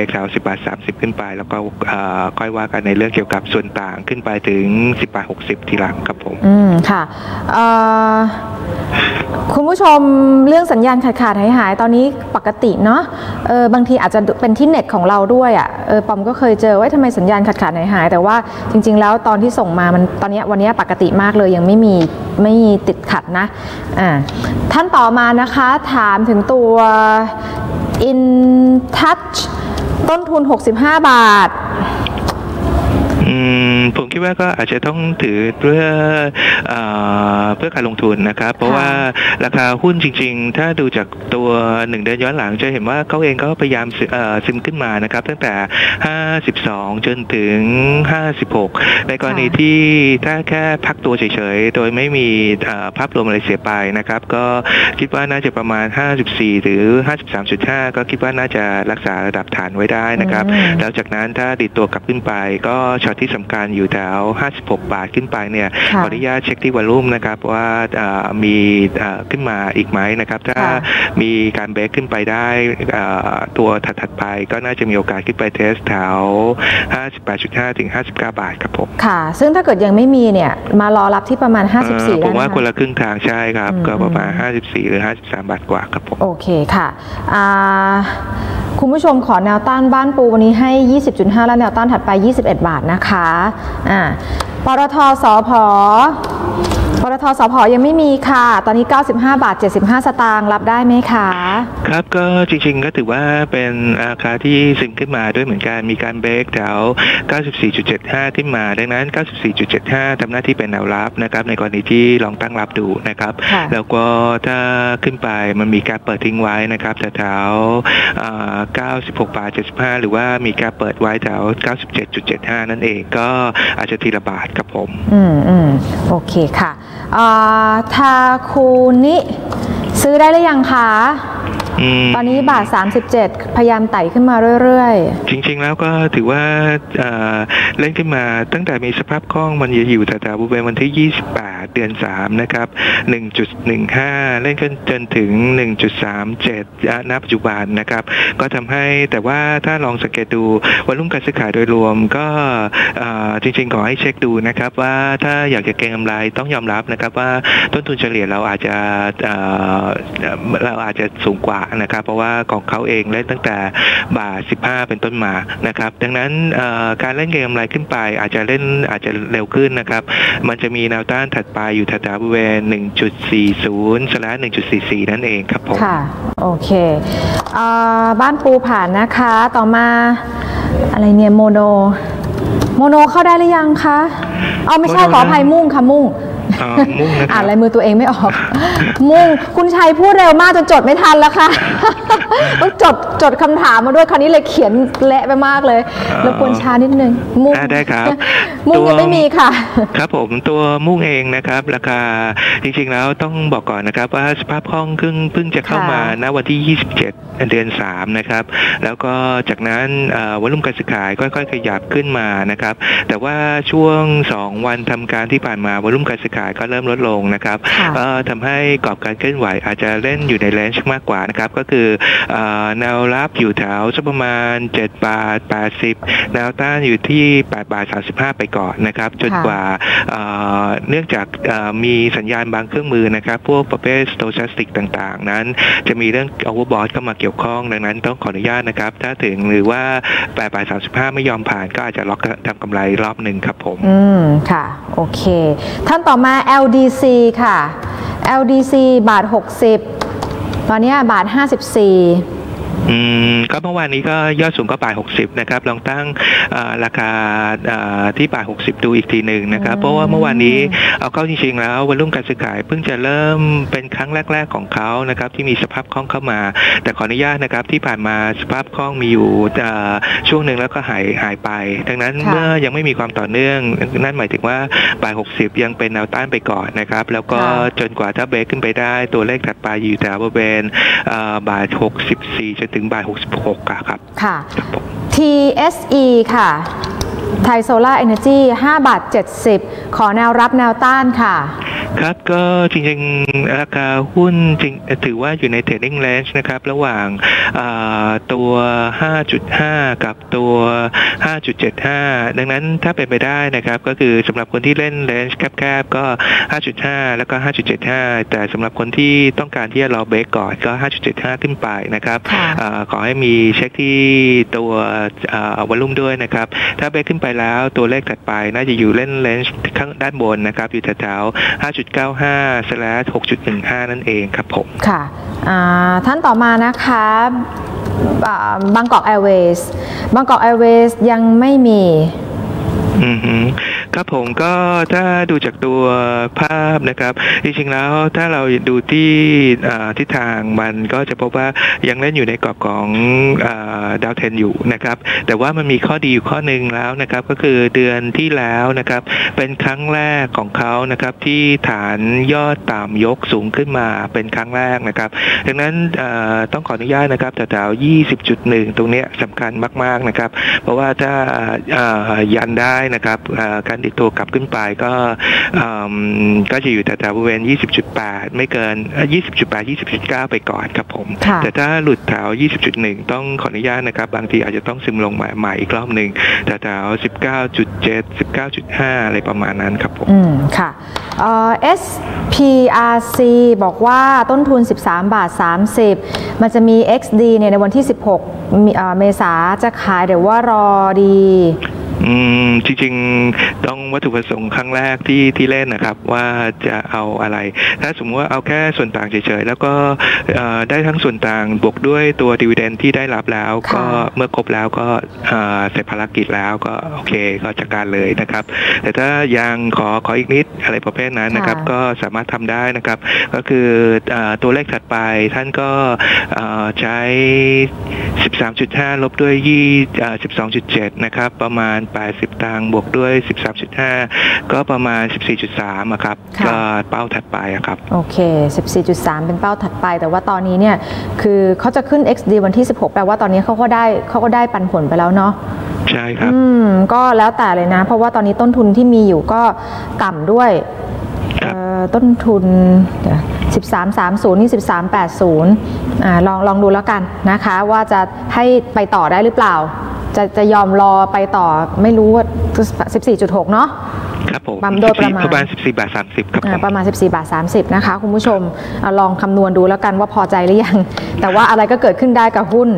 แถวสิบบาทสามสิบขึ้นไปแล้วก็ค่อยว่ากันในเรื่องเกี่ยวกับส่วนต่างขึ้นไปถึงสิบบาทหกสิบทีหลังครับผมอืมค่ะคุณผู้ชมเรื่องสัญญาณขาดขาดหายหายตอนนี้ปกติเนาะเออบางทีอาจจะเป็นที่เน็ตของเราด้วยอ่ะเออปอมก็เคยเจอว่าทำไมสัญญาณขาดขาดหายหายแต่ว่าจริงๆแล้วตอนที่ส่งมามันตอนนี้วันนี้ปกติมากเลยยังไม่มีไม่มีติดขัดนะอ่าท่านต่อมานะคะถามถึงตัว InTouch ต้นทุนหกสิบห้าบาทผมคิดว่าก็อาจจะต้องถือเพื่อเอ่อเพื่อการลงทุนนะครับเพราะว่าราคาหุ้นจริงๆถ้าดูจากตัวหนึ่งเดือนย้อนหลังจะเห็นว่าเขาเองก็พยายามซึมขึ้นมานะครับตั้งแต่ห้าสิบสองจนถึงห้าสิบหกในกรณีที่ถ้าแค่พักตัวเฉยๆโดยไม่มีภาพรวมอะไรเสียไปนะครับก็คิดว่าน่าจะประมาณห้าสิบสี่หรือ ห้าสิบสามจุดห้า ก็คิดว่าน่าจะรักษาระดับฐานไว้ได้นะครับแล้วจากนั้นถ้าดิดตัวกลับขึ้นไปก็ช็อตที่สำคัญอยู่แถวห้าสิบหกบาทขึ้นไปเนี่ยขออนุญาตเช็คที่วอลลุ่มนะครับว่ามีขึ้นมาอีกไหมนะครับถ้ามีการเบรกขึ้นไปได้ตัวถัดๆไปก็น่าจะมีโอกาสขึ้นไปเทสแถว ห้าสิบแปดจุดห้า ถึงห้าสิบเก้าบาทครับผมค่ะซึ่งถ้าเกิดยังไม่มีเนี่ยมารอรับที่ประมาณห้าสิบสี่ผมว่าคนละครึ่งทางใช่ครับก็ประมาณห้าสิบสี่หรือห้าสิบสามบาทกว่าครับผมโอเคค่ะคุณผู้ชมขอแนวต้านบ้านปูวันนี้ให้ ยี่สิบจุดห้า และแนวต้านถัดไปยี่สิบเอ็ดบาทนะคะอ่าปตท.สผ.ปตท.สผ.ยังไม่มีค่ะตอนนี้เก้าสิบห้าบาทเจ็ดสิบห้าสตางค์รับได้ไหมคะครับก็จริงๆก็ถือว่าเป็นราคาที่ซึมขึ้นมาด้วยเหมือนกันมีการเบรกแถว เก้าสิบสี่จุดเจ็ดห้า ขึ้นมาดังนั้น เก้าสิบสี่จุดเจ็ดห้า ทำหน้าที่เป็นแนวรับนะครับในกรณีที่ลองตั้งรับดูนะครับแล้วก็ถ้าขึ้นไปมันมีการเปิดทิ้งไว้นะครับแถวเก้าสิบหกบาทเจ็ดสิบห้าหรือว่ามีการเปิดไว้แถว เก้าสิบเจ็ดจุดเจ็ดห้า นั่นเองก็อาจจะทีละบาทครับผมอืมอืมโอเคค่ะทาคูนิซื้อได้หรือยังคะตอนนี้บาทสามสิบเจ็ดพยายามไต่ขึ้นมาเรื่อยๆจริงๆแล้วก็ถือว่าเล่นขึ้นมาตั้งแต่มีสภาพคล่องมันอยู่แถวๆบริเวณวันที่ยี่สิบแปดเดือนสามนะครับ หนึ่งจุดหนึ่งห้า เล่นขึ้นจนถึง หนึ่งจุดสามเจ็ด ณ ปัจจุบันนะครับก็ทำให้แต่ว่าถ้าลองสังเกตดูวอลุ่มการซื้อขายโดยรวมก็จริงๆขอให้เช็คดูนะครับว่าถ้าอยากจะเก็งกำไรต้องยอมรับนะครับว่าต้นทุนเฉลี่ยเราอาจจะเราอาจจะสูงกว่านะครับเพราะว่าของเขาเองเล่นตั้งแต่บาทสิบห้าเป็นต้นมานะครับดังนั้นการเล่นเก็งกำไรขึ้นไปอาจจะเล่นอาจจะเร็วขึ้นนะครับมันจะมีแนวต้านถัดไปอยู่แถวๆบริเวณ หนึ่งจุดสี่ศูนย์ ถึง หนึ่งจุดสี่สี่ นั่นเองครับผมค่ะโอเคบ้านปูผ่านนะคะต่อมาอะไรเนี่ยโมโนโมโนเข้าได้หรือยังคะอ๋อไม่ใช่ขออภัยมุ่งค่ะมุ่งอ่านลายมือตัวเองไม่ออกมุ่งคุณชัยพูดเร็วมากจนจดไม่ทันแล้วค่ะต้องจดจดคำถามมาด้วยคราวนี้เลยเขียนเละไปมากเลยรบกวนช้านิดนึงมุ่งได้ครับมุ่งยังไม่มีค่ะครับผมตัวมุ่งเองนะครับราคาจริงๆแล้วต้องบอกก่อนนะครับว่าสภาพคล่องเพิ่งเพิ่งจะเข้ามาณวันที่ยี่สิบเจ็ดเดือนสามนะครับแล้วก็จากนั้นวอลุ่มการซื้อขายค่อยๆขยับขึ้นมานะครับแต่ว่าช่วงสองวันทำการที่ผ่านมาวอลุ่มการซื้อขายก็เริ่มลดลงนะครับก็ทำให้กรอบการเคลื่อนไหวอาจจะเล่นอยู่ในเลนจ์มากกว่านะครับก็คือแนวรับอยู่แถวสักประมาณเจ็ดบาทแปดสิบแนวต้านอยู่ที่แปดบาทสามสิบห้าไปก่อนนะครับจนกว่าเนื่องจากมีสัญญาณบางเครื่องมือนะครับพวกประเภทสโตแชสติกต่างๆนั้นจะมีเรื่องโอเวอร์บอทเข้ามาเกี่ยวข้องดังนั้นต้องขออนุญาตนะครับถ้าถึงหรือว่าแปดบาทสามสิบห้าไม่ยอมผ่านก็อาจจะล็อกทำกำไรรอบหนึ่งครับผมอืมค่ะโอเคท่านต่อมา แอล ดี ซี ค่ะ แอล ดี ซี บาทหกสิบตอนนี้บาทห้าสิบสี่อืมก็เมื่อวานนี้ก็ยอดสูงก็บาทหกสิบนะครับลองตั้งราคาที่บาทหกสิบดูอีกทีหนึ่งนะครับเพราะว่าเมื่อวานนี้เอาเข้าจริงๆแล้ววอลุ่มการซื้อขายเพิ่งจะเริ่มเป็นครั้งแรกๆของเขานะครับที่มีสภาพคล่องเข้ามาแต่ขออนุญาตนะครับที่ผ่านมาสภาพคล่องมีอยู่ช่วงหนึ่งแล้วก็หายหายไปดังนั้นเมื่อยังไม่มีความต่อเนื่องนั่นหมายถึงว่าบาทหกสิบยังเป็นแนวต้านไปก่อนนะครับแล้วก็จนกว่าถ้าเบรกขึ้นไปได้ตัวเลขถัดไปอยู่แถวบริเวณบาทหกสิบสี่จนถึงบาทหกสิบหกครับค่ะ ที เอส อี ค่ะไทยโซล่าเอเนจีห้าบาทเจ็ดสิบขอแนวรับแนวต้านค่ะครับก็จริงๆราคาหุ้นจริงถือว่าอยู่ในเทรดดิ้งเรนจ์นะครับระหว่างตัว ห้าจุดห้า กับตัว ห้าจุดเจ็ดห้า ดังนั้นถ้าเป็นไปได้นะครับก็คือสำหรับคนที่เล่นเรนจ์แคบๆก็ ห้าจุดห้า แล้วก็ ห้าจุดเจ็ดห้า แต่สำหรับคนที่ต้องการที่จะรอเบรกก่อนก็ ห้าจุดเจ็ดห้า ขึ้นไปนะครับขอให้มีเช็คที่ตัววอลลุ่มด้วยนะครับถ้าเบรกขึ้นไปแล้วตัวเลขถัดไปน่าจะอยู่เล่นเรนจ์ข้างด้านบนนะครับอยู่แถวๆ ห้าจุดเก้าห้า หกจุดหนึ่งห้า นั่นเองครับผมค่ะท่านต่อมานะคะบางกอกแอร์เวย์สบางกอกแอร์เวย์สยังไม่มีอือฮึครับผมก็ถ้าดูจากตัวภาพนะครับจริงๆแล้วถ้าเราดูที่ทิศทางมันก็จะพบว่ายังเล่นอยู่ในกรอบของดาวเทนอยู่นะครับแต่ว่ามันมีข้อดีอยู่ข้อหนึ่งแล้วนะครับก็คือเดือนที่แล้วนะครับเป็นครั้งแรกของเขานะครับที่ฐานยอดต่ำยกสูงขึ้นมาเป็นครั้งแรกนะครับดังนั้นต้องขออนุญาตนะครับแถวๆ ยี่สิบจุดหนึ่ง ตรงนี้สำคัญมากๆนะครับเพราะว่าถ้ายันได้นะครับการดิดตัวกลับขึ้นไปก็ก็จะอยู่แถวๆบริเวณ ยี่สิบจุดแปด ไม่เกิน ยี่สิบจุดแปด ยี่สิบจุดเก้า ไปก่อนครับผมแต่ถ้าหลุดแถว ยี่สิบจุดหนึ่ง ต้องขออนุญาตนะครับบางทีอาจจะต้องซึมลงใหม่อีกรอบหนึ่งแถวๆ สิบเก้าจุดเจ็ด สิบเก้าจุดห้า อะไรประมาณนั้นครับผมอืมค่ะเอ่อ เอส พี อาร์ ซี บอกว่าต้นทุนสิบสามบาทสามสิบมันจะมี เอ็กซ์ ดี เนี่ยในวันที่สิบหกเมษาจะขายหรือว่ารอดีอืมจริงๆต้องวัตถุประสงค์ครั้งแรกที่ที่เล่นนะครับว่าจะเอาอะไรถ้าสมมติว่าเอาแค่ส่วนต่างเฉยๆแล้วก็ได้ทั้งส่วนต่างบวกด้วยตัวดิวิเดนที่ได้รับแล้วก็เมื่อครบแล้วก็เสร็จภารกิจแล้วก็โอเคก็จัดการเลยนะครับแต่ถ้ายังขอขออีกนิดอะไรประเภทนั้นนะครับก็สามารถทำได้นะครับก็คือตัวเลขถัดไปท่านก็ใช้ สิบสามจุดห้า ลบด้วย สิบสองจุดเจ็ด นะครับประมาณแปดสิบตังค์บวกด้วย สิบสามจุดห้า ก็ประมาณ สิบสี่จุดสาม อะครับก็เป้าถัดไปอะครับโอเค สิบสี่จุดสาม เป็นเป้าถัดไปแต่ว่าตอนนี้เนี่ยคือเขาจะขึ้น เอ็กซ์ ดี วันที่สิบหกแปลว่าตอนนี้เขาก็ได้เขาก็ได้ปันผลไปแล้วเนาะใช่ครับอืมก็แล้วแต่เลยนะเพราะว่าตอนนี้ต้นทุนที่มีอยู่ก็ต่ำด้วยต้นทุนสิบสามสามสิบนี่สิบสามแปดสิบอ่าลองลองดูแล้วกันนะคะว่าจะให้ไปต่อได้หรือเปล่าจะจะยอมรอไปต่อไม่รู้ว่า สิบสี่จุดหก เนาะครับผมโดยประมาณประมาณสิบสี่บาทสามสิบครับประมาณสิบสี่บาทสามสิบนะคะคุณผู้ชมลองคำนวณดูแล้วกันว่าพอใจหรือยังแต่ว่าอะไรก็เกิดขึ้นได้กับหุ้น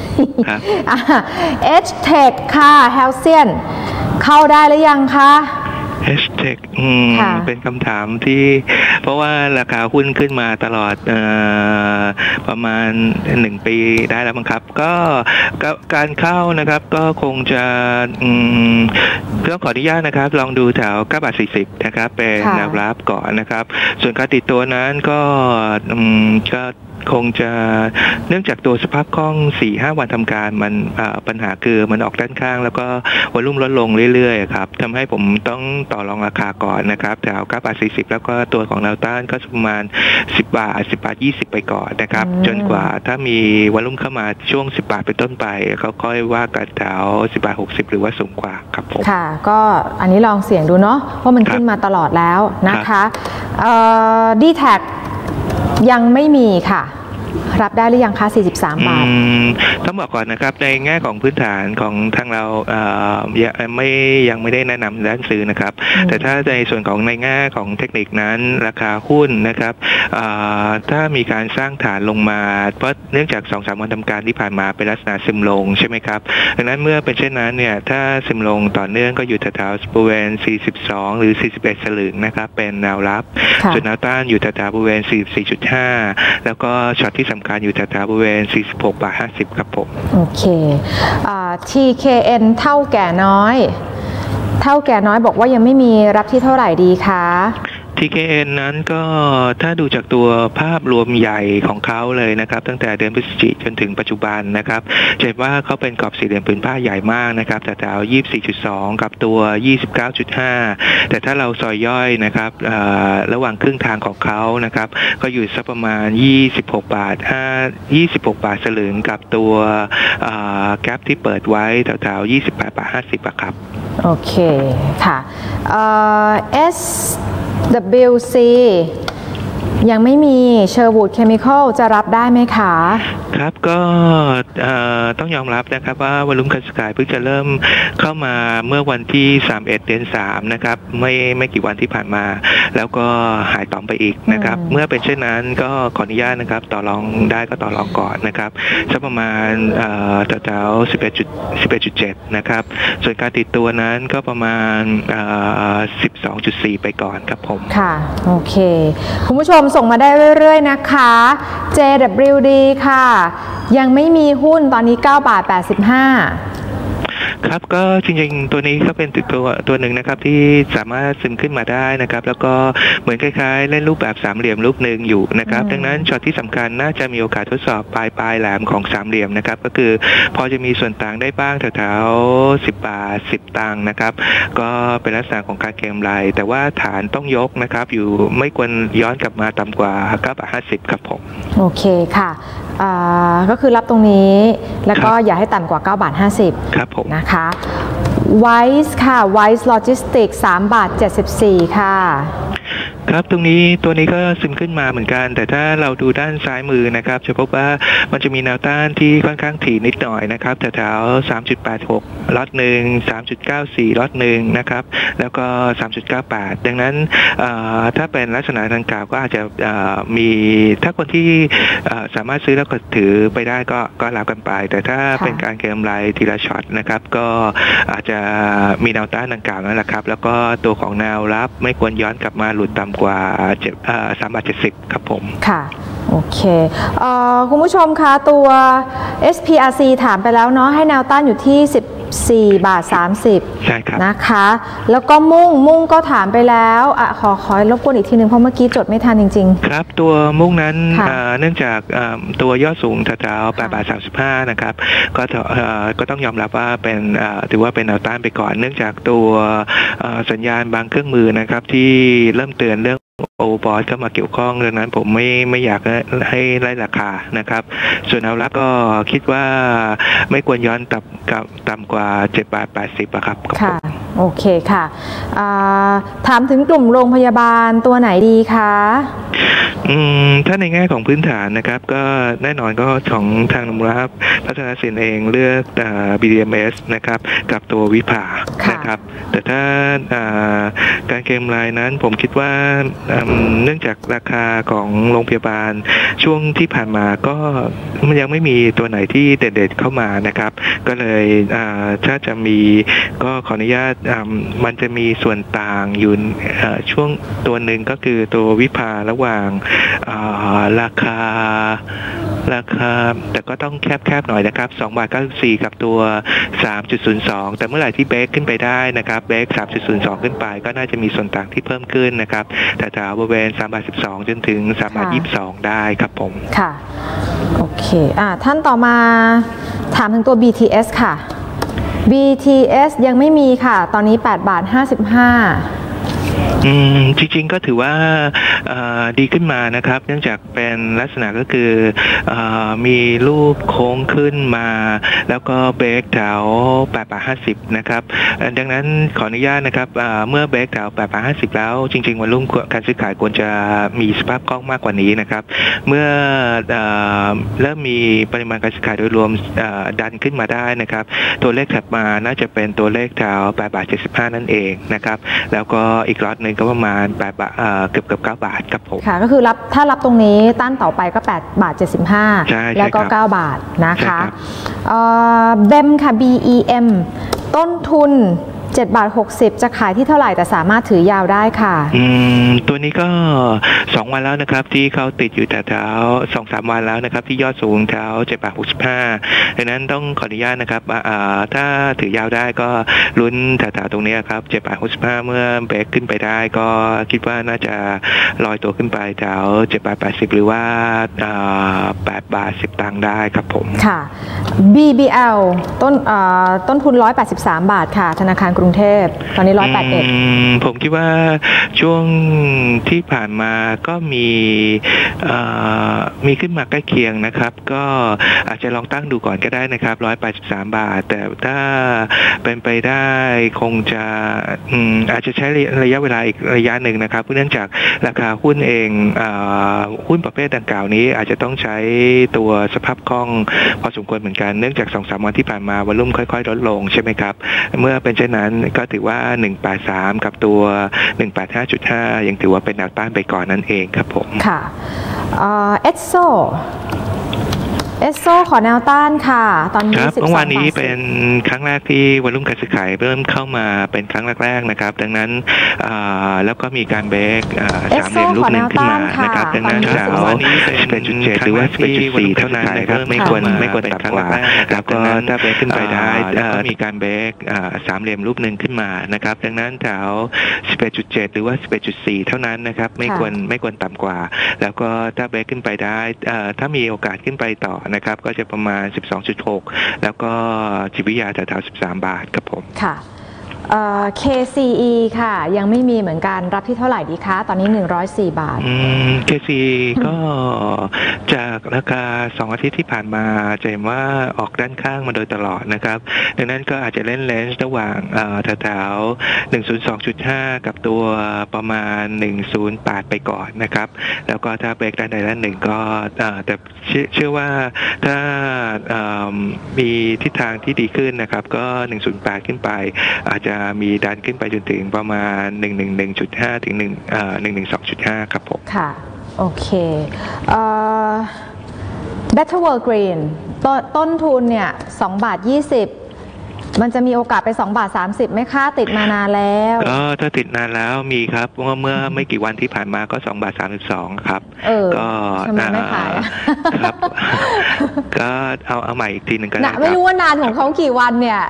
เอช เทค ค่ะ Halcyon เข้าได้หรือยังคะแฮชแท็กเป็นคำถามที่เพราะว่าราคาหุ้นขึ้นมาตลอดเอ่อประมาณหนึ่งปีได้แล้วมั้งครับก็การเข้านะครับก็คงจะก็ขออนุญาตนะครับลองดูแถวเก้าบาทสี่สิบนะครับเป็นแนวรับก่อนนะครับส่วนการติดตัวนั้นก็ก็คงจะเนื่องจากตัวสภาพคล่อง สี่ห้า วันทำการมันปัญหาคือมันออกด้านข้างแล้วก็วอลุ่มลดลงเรื่อยๆครับทำให้ผมต้องต่อรองราคาก่อนนะครับแถวเก้าบาทสี่สิบแล้วก็ตัวของแนวต้านก็ประมาณสิบบาทสิบบาทยี่สิบไปก่อนนะครับจนกว่าถ้ามีวอลุ่มเข้ามาช่วงสิบบาทเป็นต้นไปเขาค่อยว่ากันแถวสิบบาทหกสิบหรือว่าสูงกว่าครับผมค่ะก็อันนี้ลองเสี่ยงดูเนาะเพราะมันขึ้นมาตลอดแล้วนะคะดี แท็กยังไม่มีค่ะรับได้หรือยังคะสี่สิบสามบาทต้องบอกก่อนนะครับในแง่ของพื้นฐานของทางเราไม่ยังไม่ได้แนะนำด้านซื้อนะครับแต่ถ้าในส่วนของในแง่ของเทคนิคนั้นราคาหุ้นนะครับถ้ามีการสร้างฐานลงมาเพราะเนื่องจาก สองสาม วันทำการที่ผ่านมาเป็นลักษณะซึมลงใช่ไหมครับดังนั้นเมื่อเป็นเช่นนั้นเนี่ยถ้าซึมลงต่อเนื่องก็อยู่แถวๆบริเวณสี่สิบสองหรือสี่สิบเอ็ดสลึงนะครับเป็นแนวรับส่วนแนวต้านอยู่แถวๆบริเวณสี่สิบสี่จุดห้าแล้วก็ช็อตที่สำคัญอยู่แถวๆบริเวณสี่สิบหกบาทห้าสิบครับผมโอเค ที เค เอ็น เท่าแก่น้อยเท่าแก่น้อยบอกว่ายังไม่มีรับที่เท่าไหร่ดีคะที เค เอ็น นั้นก็ถ้าดูจากตัวภาพรวมใหญ่ของเขาเลยนะครับตั้งแต่เดือนพฤศจิกายนจนถึงปัจจุบันนะครับจะเห็นว่าเขาเป็นกรอบสี่เหลี่ยมผืนผ้าใหญ่มากนะครับแต่แถว ยี่สิบสี่จุดสอง กับตัว ยี่สิบเก้าจุดห้า แต่ถ้าเราซอยย่อยนะครับระหว่างครึ่งทางของเขานะครับก็อยู่สักประมาณยี่สิบหกบาทห้า ยี่สิบหกบาทสลึงกับตัวแกปที่เปิดไว้แถวๆยี่สิบแปดบาทห้าสิบครับโอเคค่ะ เอส ดับเบิลยู ซี ยังไม่มีเชอร์วูดเคมีคอลจะรับได้ไหมคะครับก็ต้องยอมรับนะครับว่าวอลุ่มการซื้อขายเพิ่งจะเริ่มเข้ามาเมื่อวันที่สามสิบเอ็ดเดือนสามนะครับไม่ไม่กี่วันที่ผ่านมาแล้วก็หายต่อมไปอีกนะครับเมื่อเป็นเช่นนั้นก็ขออนุญาตนะครับต่อรองได้ก็ต่อรองก่อนนะครับสักประมาณแถวๆสิบเอ็ดจุดเจ็ดนะครับส่วนการติดตัวนั้นก็ประมาณ สิบสองจุดสี่ ไปก่อนครับผมค่ะโอเคคุณผู้ชมส่งมาได้เรื่อยๆนะคะ เจ ดับเบิลยู ดี ค่ะยังไม่มีหุ้นตอนนี้เก้าบาทแปดสิบห้าครับก็จริงๆตัวนี้ก็เป็นตัวตัวหนึ่งนะครับที่สามารถซึมขึ้นมาได้นะครับแล้วก็เหมือนคล้ายๆเล่นรูปแบบสามเหลี่ยมรูปหนึ่งอยู่นะครับดังนั้นช็อตที่สำคัญน่าจะมีโอกาสทดสอบปลายปลายแหลมของสามเหลี่ยมนะครับก็คือพอจะมีส่วนต่างได้บ้างแถวๆสิบบาทสิบตังค์นะครับก็เป็นลักษณะของการเก็งกำไรแต่ว่าฐานต้องยกนะครับอยู่ไม่ควรย้อนกลับมาต่ำกว่าเก้าบาทห้าสิบครับผมโอเคค่ะก็คือรับตรงนี้แล้วก็อย่าให้ต่ำกว่าเก้าบาทห้าสิบครับผมนะคะ ไวซ์ ค่ะ ไวซ์ Logistics สามบาทเจ็ดสิบสี่ค่ะครับตรงนี้ตัวนี้ก็ซึมขึ้นมาเหมือนกันแต่ถ้าเราดูด้านซ้ายมือนะครับจะพบว่ามันจะมีแนวต้านที่ค่อนข้างถี่นิดหน่อยนะครับแถวๆ สามจุดแปดหก ล็อตหนึ่ง สามจุดเก้าสี่ ล็อตหนึ่งนะครับแล้วก็ สามจุดเก้าแปด ดังนั้นถ้าเป็นลักษณะดังกล่าวก็อาจจะมีถ้าคนที่สามารถซื้อแล้วก็ถือไปได้ก็ก็รับกันไปแต่ถ้าเป็นการเก็งกำไรทีละช็อตนะครับก็อาจจะมีแนวต้านดังกล่าวนั่นแหละครับแล้วก็ตัวของแนวรับไม่ควรย้อนกลับมาหลุดต่ำกว่าสามบาทเจ็ดสิบครับผมค่ะโอเคคุณผู้ชมคะตัว เอส พี อาร์ ซี ถามไปแล้วเนาะให้แนวต้านอยู่ที่สิบสี่บาทสามสิบใช่ครับนะคะแล้วก็มุ่งมุ่งก็ถามไปแล้วอ่ะขอขอรบกวนอีกทีหนึ่งเพราะเมื่อกี้จดไม่ทันจริงๆครับตัวมุ่งนั้นเนื่องจากตัวยอดสูงแถวๆแปดบาทสามสิบห้านะครับก็ก็ต้องยอมรับว่าเป็นถือว่าเป็นแนวต้านไปก่อนเนื่องจากตัวสัญญาณบางเครื่องมือนะครับที่เริ่มเตือนเรื่องโอเวอร์บอทเข้ามาเกี่ยวข้องดังนั้นผมไม่ไม่อยากให้ไล่ราคานะครับส่วนแนวรับก็คิดว่าไม่ควรย้อนต่ำกับต่ำกว่าเจ็ดบาทแปดสิบครับค่ะโอเคค่ะถามถึงกลุ่มโรงพยาบาลตัวไหนดีคะอืมถ้าในแง่ของพื้นฐานนะครับก็แน่นอนก็ของทางนมรับพัฒนาสินเองเลือก บี ดี เอ็ม เอส นะครับกับตัววิภานะครับแต่ถ้าการเก็งกำไรนั้นผมคิดว่าเนื่องจากราคาของโรงพยาบาลช่วงที่ผ่านมาก็มันยังไม่มีตัวไหนที่เด็ดๆเข้ามานะครับก็เลยถ้าจะมีก็ขออนุญาตมันจะมีส่วนต่างอยู่ช่วงตัวหนึ่งก็คือตัววิภาระหว่างราคาราคาแต่ก็ต้องแคบๆหน่อยนะครับสองบาทเก้าสิบสี่กับตัว สามจุดศูนย์สอง แต่เมื่อไหร่ที่เบรกขึ้นไปได้นะครับเบรก สามจุดศูนย์สอง ขึ้นไปก็น่าจะมีส่วนต่างที่เพิ่มขึ้นนะครับแต่แถวบริเวณสามบาทสิบสองจนถึงสามบาทยี่สิบสองได้ครับผมค่ะโอเคอ่าท่านต่อมาถามถึงตัว บี ที เอส ค่ะ บี ที เอส ยังไม่มีค่ะตอนนี้แปดบาทห้าสิบห้าอืมจริงๆก็ถือว่าดีขึ้นมานะครับเนื่องจากเป็นลักษณะก็คืออมีรูปโค้งขึ้นมาแล้วก็เบรกแถวแปดบาทห้าสิบนะครับดังนั้นขออนุญาตนะครับเมื่อเบรกแถวแปดบาทห้าสิบแล้วจริงๆวันรุ่งการซื้อขายควรจะมีสภาพคล่องมากกว่านี้นะครับเมื่อเริ่มมีปริมาณการซื้อขายโดยรวมดันขึ้นมาได้นะครับตัวเลขถัดมาน่าจะเป็นตัวเลขแถวแปดบาทเจ็ดสิบห้านั่นเองนะครับแล้วก็อีกล็อตนึงก็ประมาณแปดบาทเกือบเกือบเก้าบาทครับผมค่ะก็คือรับถ้ารับตรงนี้ต้านต่อไปก็แปดบาทเจ็ดสิบห้าแล้วก็เก้าบาทนะคะเบมค่ะ บี อี เอ็ม ต้นทุนเจ็ดบาทหกสิบจะขายที่เท่าไหร่แต่สามารถถือยาวได้ค่ะอืมตัวนี้ก็สองวันแล้วนะครับที่เขาติดอยู่แต่แถวสองสามวันแล้วนะครับที่ยอดสูงแถวเจ็ดบาทหกสิบห้าดังนั้นต้องขออนุญาตนะครับอ่าถ้าถือยาวได้ก็ลุ้นแถวๆตรงนี้ครับเจ็ดบาทหกสิบห้าเมื่อเบรกขึ้นไปได้ก็คิดว่าน่าจะลอยตัวขึ้นไปแถวเจ็ดบาทแปดสิบหรือว่าแปดบาทสิบตังค์ได้ครับผมค่ะ บี บี แอล ต้นต้นทุนหนึ่งร้อยแปดสิบสามบาทค่ะธนาคารกรุงเทพตอนนี้หนึ่งร้อยแปดสิบเอ็ดผมคิดว่าช่วงที่ผ่านมาก็มีมีขึ้นมาใกล้เคียงนะครับก็อาจจะลองตั้งดูก่อนก็ได้นะครับหนึ่งร้อยแปดสิบสามบาทแต่ถ้าเป็นไปได้คงจะอาจจะใช้ระยะเวลาอีกระยะหนึ่งนะครับเนื่องจากราคาหุ้นเองหุ้นประเภทดังกล่าวนี้อาจจะต้องใช้ตัวสภาพคล่องพอสมควรเหมือนกันเนื่องจาก สองสาม วันที่ผ่านมาวอลุ่มค่อยๆลดลงใช่ไหมครับเมื่อเป็นเช่นนั้นก็ถือว่าหนึ่งร้อยแปดสิบสามกับตัวหนึ่งร้อยแปดสิบห้าจุดห้ายังถือว่าเป็นแนวต้านไปก่อนนั่นเองครับผมค่ะเอสโซเอสโซขอแนวต้านค่ะตอนนี้เมื่อวานนี้เป็นครั้งแรกที่วอลุ่มการซื้อขายเริ่มเข้ามาเป็นครั้งแรกๆนะครับดังนั้นแล้วก็มีการเบรกสามเหลี่ยมลูกหนึ่งขึ้นมานะครับดังนั้นแถวสิบเอ็ดจุดเจ็ดหรือว่าสิบเอ็ดจุดสี่เท่านั้นนะครับไม่ควรไม่ควรต่ำกว่าแล้วก็ถ้าเบรกขึ้นไปได้แล้วก็มีการเบรกสามเหลี่ยมรูปหนึ่งขึ้นมานะครับดังนั้นแถวสิบเอ็ดจุดเจ็ดหรือว่าสิบเอ็ดจุดสี่เท่านั้นนะครับไม่ควรไม่ควรต่ำกว่าแล้วก็ถ้าเบรกขึ้นไปได้ถ้ามีโอกาสขึ้นไปต่อนะครับก็จะประมาณ สิบสองจุดหก แล้วก็จิตวิทยาแถวๆสิบสามบาทครับผมค่ะ เค ซี อี ค่ะยังไม่มีเหมือนกันรับที่เท่าไหร่ดีคะตอนนี้หนึ่งร้อยสี่บาทอืม เค ซี อี ก็จากราคาสองอาทิตย์ที่ผ่านมาจะเห็นว่าออกด้านข้างมาโดยตลอดนะครับดังนั้นก็อาจจะเล่นเลนส์ระหว่างแถวๆ หนึ่งร้อยสองจุดห้า กับตัวประมาณหนึ่งร้อยแปดไปก่อนนะครับแล้วก็ถ้าเบรกด้านใดด้านหนึ่งก็แต่เชื่อว่าถ้ามีทิศทางที่ดีขึ้นนะครับก็หนึ่งร้อยแปดขึ้นไปอาจจะมีดันขึ้นไปจนถึงประมาณ หนึ่งร้อยสิบเอ็ดจุดห้า ถึงหนึ่งร้อยสิบสองจุดห้า ครับผมค่ะโอเคเอ่อ Better World Green ต้นทุนเนี่ยสองบาทยี่สิบมันจะมีโอกาสไปสองบาทสามสิบไหมคะติดมานานแล้วก็ถ้าติดนานแล้วมีครับเพราะว่าเมื่อไม่กี่วันที่ผ่านมาก็สองบาทสามสิบสองครับก็ทำไมไม่ขายครับก็เอาเอาใหม่อีกทีหนึ่งกันนะไม่รู้ว่านานของเขากี่วันเนี่ย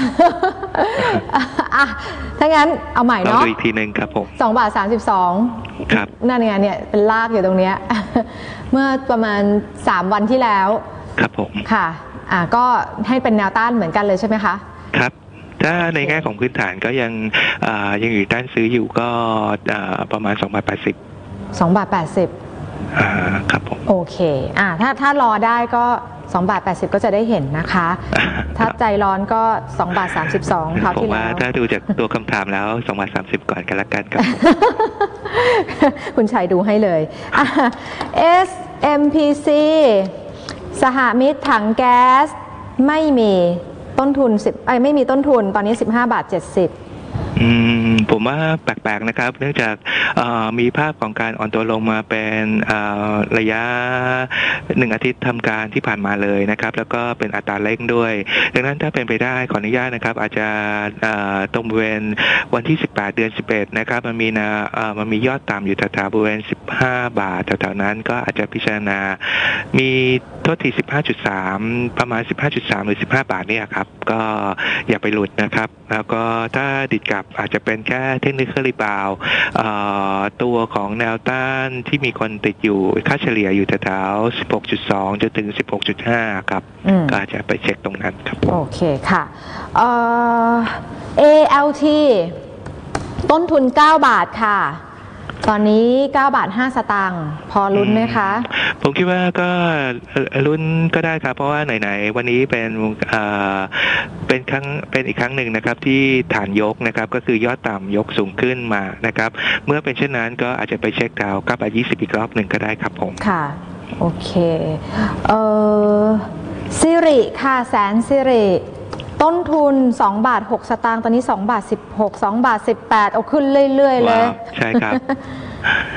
อ่ะถ้างั้นเอาใหม่เนาะดูอีกทีหนึ่งครับผมสองบาทสามสิบสองครับนั่นไงเนี่ยเป็นลากอยู่ตรงเนี้ยเมื่อประมาณสามวันที่แล้วครับผมค่ะอ่าก็ให้เป็นแนวต้านเหมือนกันเลยใช่ไหมคะครับถ้าในแง่ของพื้นฐานก็ยังยังอยู่ด้านซื้ออยู่ก็ประมาณสองบาทแปดสิบสองบาทแปดสิบอ่าครับผมโอเคอ่าถ้าถ้ารอได้ก็สองบาทแปดสิบก็จะได้เห็นนะคะถ้าใจร้อนก็สองบาทสามสิบสองคราวที่แล้วผมว่าถ้าดูจากตัวคำถามแล้วสองบาทสามสิบก่อนกันละกันครับคุณชัยดูให้เลย เอส เอ็ม พี ซี สหมิตรถังแก๊สไม่มีต้นทุนสิบไอ้ไม่มีต้นทุนตอนนี้สิบห้าบาทเจ็ดสิบอืมผมว่าแปลกๆนะครับเนื่องจากมีภาพของการอ่อนตัวลงมาเป็นระยะหนึ่งอาทิตย์ทำการที่ผ่านมาเลยนะครับแล้วก็เป็นอัตราเร่งด้วยดังนั้นถ้าเป็นไปได้ขออนุญาตนะครับอาจจะตรงบริเวณวันที่สิบแปดเดือนสิบเอ็ดนะครับมันมีนะมันมียอดต่ำอยู่แถวๆบริเวณสิบห้าบาทแถวๆนั้นก็อาจจะพิจารณามีโทษที สิบห้าจุดสาม ประมาณ สิบห้าจุดสาม หรือสิบห้าบาทเนี่ยครับก็อย่าไปหลุดนะครับแล้วก็ถ้าดิดกลับอาจจะเป็นแค่เทคนิครีบาวตัวของแนวต้านที่มีคนติดอยู่ค่าเฉลี่ยอยู่แถวๆ สิบหกจุดสอง จนถึง สิบหกจุดห้า ครับก็อาจจะไปเช็คตรงนั้นครับโอเคค่ะเอ่อ เอ แอล ที ต้นทุนเก้าบาทค่ะตอนนี้เก้าบาทห้าสตางค์พอลุ้นไหมคะผมคิดว่าก็ลุ้นก็ได้ครับเพราะว่าไหนๆวันนี้เป็นเป็นครั้งเป็นอีกครั้งหนึ่งนะครับที่ฐานยกนะครับก็คือยอดต่ำยกสูงขึ้นมานะครับเมื่อเป็นเช่นนั้นก็อาจจะไปเช็คดาวน์กับยี่สิบอีกรอบหนึ่งก็ได้ครับผมค่ะโอเคเออสิริค่ะแสนสิริต้นทุนสองบาทหกสตางค์ตอนนี้สองบาทสิบหก สองบาทสิบแปดเอาขึ้นเรื่อยๆเลยใช่ครับ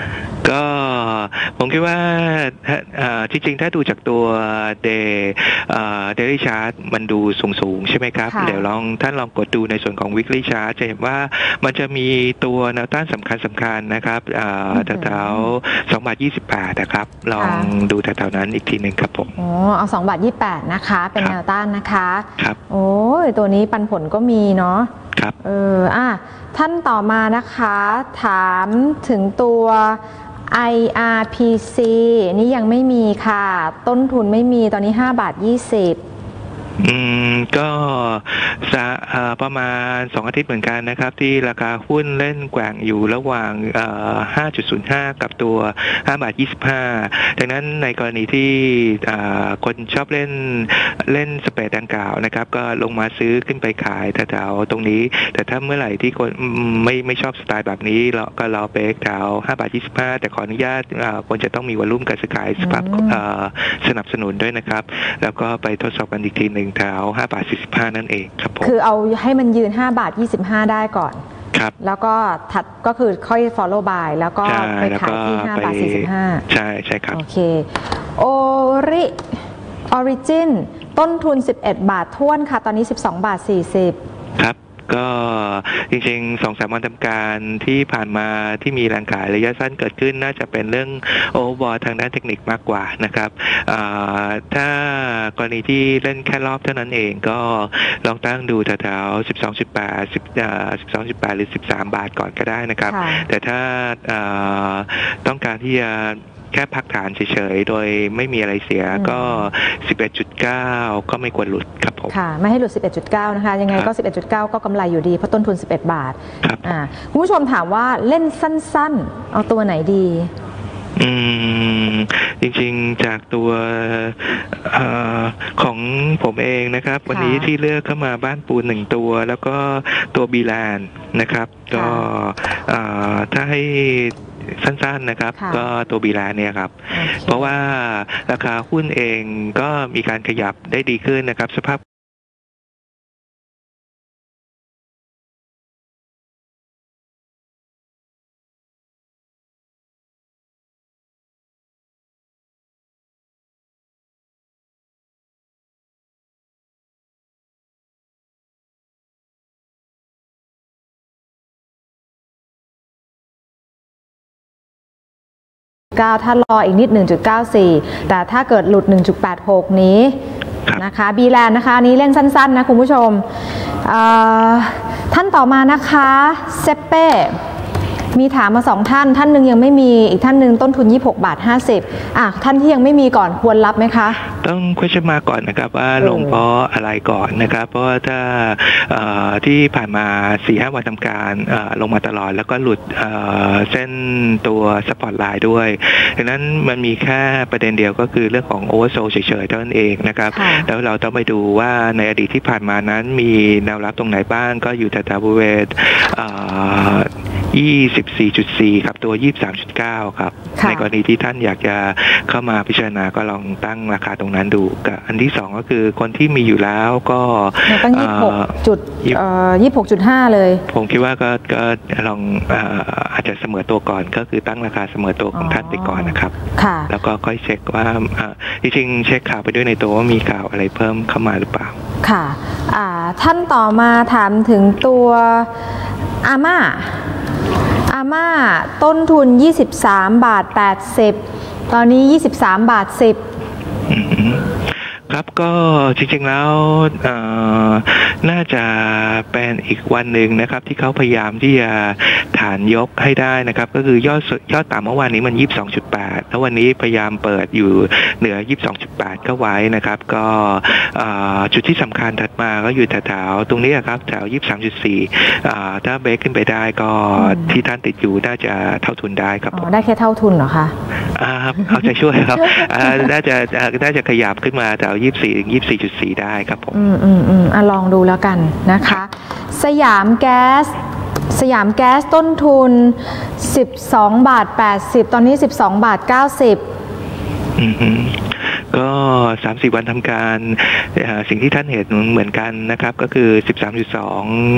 ก็ผมคิดว่าจริงๆถ้าดูจากตัวเดย์เดลี่ชาร์ตมันดูสูงๆใช่ไหมครับเดี๋ยวลองท่านลองกดดูในส่วนของ weekly chart จะเห็นว่ามันจะมีตัวแนวต้านสำคัญสำคัญนะครับแถวๆสองบาทยี่สิบแปดนะครับลองดูแถวๆนั้นอีกทีหนึ่งครับผมอ๋อเอาสองบาทยี่สิบแปดนะคะเป็นแนวต้านนะคะครับโอ้ยตัวนี้ปันผลก็มีเนาะครับเอออ่ะท่านต่อมานะคะถามถึงตัว ไอ อาร์ พี ซี นี่ยังไม่มีค่ะต้นทุนไม่มีตอนนี้ห้าบาทยี่สิบอืมก็ประมาณสองอาทิตย์เหมือนกันนะครับที่ราคาหุ้นเล่นแกว่งอยู่ระหว่าง ห้าจุดศูนย์ห้า กับตัวห้าบาทยี่สิบห้าดังนั้นในกรณีที่คนชอบเล่นเล่นสเปรดดังกล่าวนะครับก็ลงมาซื้อขึ้นไปขายแถวๆตรงนี้แต่ถ้าเมื่อไหร่ที่คนไม่ไม่ชอบสไตล์แบบนี้เราก็รอไปแถวห้าบาทยี่สิบห้าแต่ขออนุญาตควรจะต้องมีวอลุ่มการซื้อขายสภาพสนับสนุนด้วยนะครับแล้วก็ไปทดสอบกันอีกทีหนึ่งแถวห้าบาทสี่สิบห้านั่นเองครับผมคือเอาให้มันยืนห้าบาทยี่สิบห้าได้ก่อนครับแล้วก็ถัดก็คือค่อย follow by แล้วก็ไปขายที่ห้าบาทสี่สิบห้าใช่ใช่ครับโอเคโอริออริจินต้นทุนสิบเอ็ดบาทท้วนค่ะตอนนี้สิบสองบาทสี่สิบครับก็จริงๆ สองสาม วันทำการที่ผ่านมาที่มีแรงขายระยะสั้นเกิดขึ้นน่าจะเป็นเรื่องโอเวอร์บอททางด้านเทคนิคมากกว่านะครับถ้ากรณีที่เล่นแค่รอบเท่านั้นเองก็ลองตั้งดูแถวๆ สิบสองจุดแปด สิบ สิบสองจุดแปด หรือสิบสามบาทก่อนก็ได้นะครับแต่ถ้าต้องการที่จะแค่พักฐานเฉยๆโดยไม่มีอะไรเสียก็ สิบเอ็ดจุดเก้า ก็ไม่ควรหลุดครับผมค่ะไม่ให้หลุด สิบเอ็ดจุดเก้า นะคะยังไงก็ สิบเอ็ดจุดเก้า ก็กำไรอยู่ดีเพราะต้นทุนสิบเอ็ดบาทครับอ่าคุณผู้ชมถามว่าเล่นสั้นๆเอาตัวไหนดีอืมจริงๆจากตัวอของผมเองนะครับวันนี้ที่เลือกเข้ามาบ้านปูนหนึ่งตัวแล้วก็ตัวบีแลนด์นะครับก็ถ้าให้สั้นๆนะครับก็ตัวบีแลนด์เนี่ยครับเพราะว่าราคาหุ้นเองก็มีการขยับได้ดีขึ้นนะครับสภาพถ้ารออีกนิด หนึ่งจุดเก้าสี่ แต่ถ้าเกิดหลุด หนึ่งจุดแปดหก นี้นะคะบีแลนด์นะคะนี้เล่นสั้นๆนะคุณผู้ชมท่านต่อมานะคะเซเป้มีถามมาสองท่านท่านหนึ่งยังไม่มีอีกท่านหนึ่งต้นทุนยี่สิบหกบาทห้าสิบอ่ะท่านที่ยังไม่มีก่อนควรรับไหมคะต้องคุยกันมาก่อนนะครับว่าลงเพราะอะไรก่อนนะครับเพราะว่าถ้าที่ผ่านมา สี่ห้า วันทำการลงมาตลอดแล้วก็หลุดเส้นตัวสปอตไลน์ด้วยดังนั้นมันมีแค่ประเด็นเดียวก็คือเรื่องของโอเวอร์โซลเฉยๆเท่านั้นเองนะครับแล้วเราต้องไปดูว่าในอดีตที่ผ่านมานั้นมีแนวรับตรงไหนบ้างก็อยู่แถวๆบริเวณยี่สิบสี่จุดสี่ ครับตัว ยี่สิบสามจุดเก้า ครับในกรณีที่ท่านอยากจะเข้ามาพิจารณาก็ลองตั้งราคาตรงนั้นดูกับอันที่สองก็คือคนที่มีอยู่แล้วก็ตั้งยี่สิบหกจุดเอ่อยี่สิบหกจุดห้าเลยผมคิดว่าก็ก็ลองอาจจะเสมอตัวก่อนก็คือตั้งราคาเสมอตัวของท่านไปก่อนนะครับค่ะแล้วก็ค่อยเช็คว่าจริงๆเช็คข่าวไปด้วยในตัวว่ามีข่าวอะไรเพิ่มเข้ามาหรือเปล่าค่ะท่านต่อมาถามถึงตัวอาม่าอาม่าต้นทุนยี่สิบสามบาทแปดสิบตอนนี้ยี่สิบสามบาทสิบครับก็จริงๆแล้วน่าจะเป็นอีกวันหนึ่งนะครับที่เขาพยายามที่จะฐานยกให้ได้นะครับก็คือยอดยอดต่ำเมื่อวานนี้มัน ยี่สิบสองจุดแปด แล้ววันนี้พยายามเปิดอยู่เหนือ ยี่สิบสองจุดแปด ก็ไว้นะครับก็จุดที่สำคัญถัดมาก็อยู่แถวๆตรงนี้ครับแถว ยี่สิบสามจุดสี่ ถ้าเบรกขึ้นไปได้ก็ที่ท่านติดอยู่น่าจะเท่าทุนได้ครับได้แค่เท่าทุนเหรอคะเอาใจช่วยครับน่าจะน่าจะขยับขึ้นมาแถวยี่สิบสี่ถึงยี่สิบสี่จุดสี่ ได้ครับผมอืมอืมอืมอ่ะลองดูแล้วกันนะคะสยามแก๊สสยามแก๊สต้นทุนสิบสองบาทแปดสิบตอนนี้สิบสองบาทเก้าสิบอืมก็ สามสิบ วันทำการสิ่งที่ท่านเห็นเหมือนกันนะครับก็คือ สิบสามจุดสอง เป็น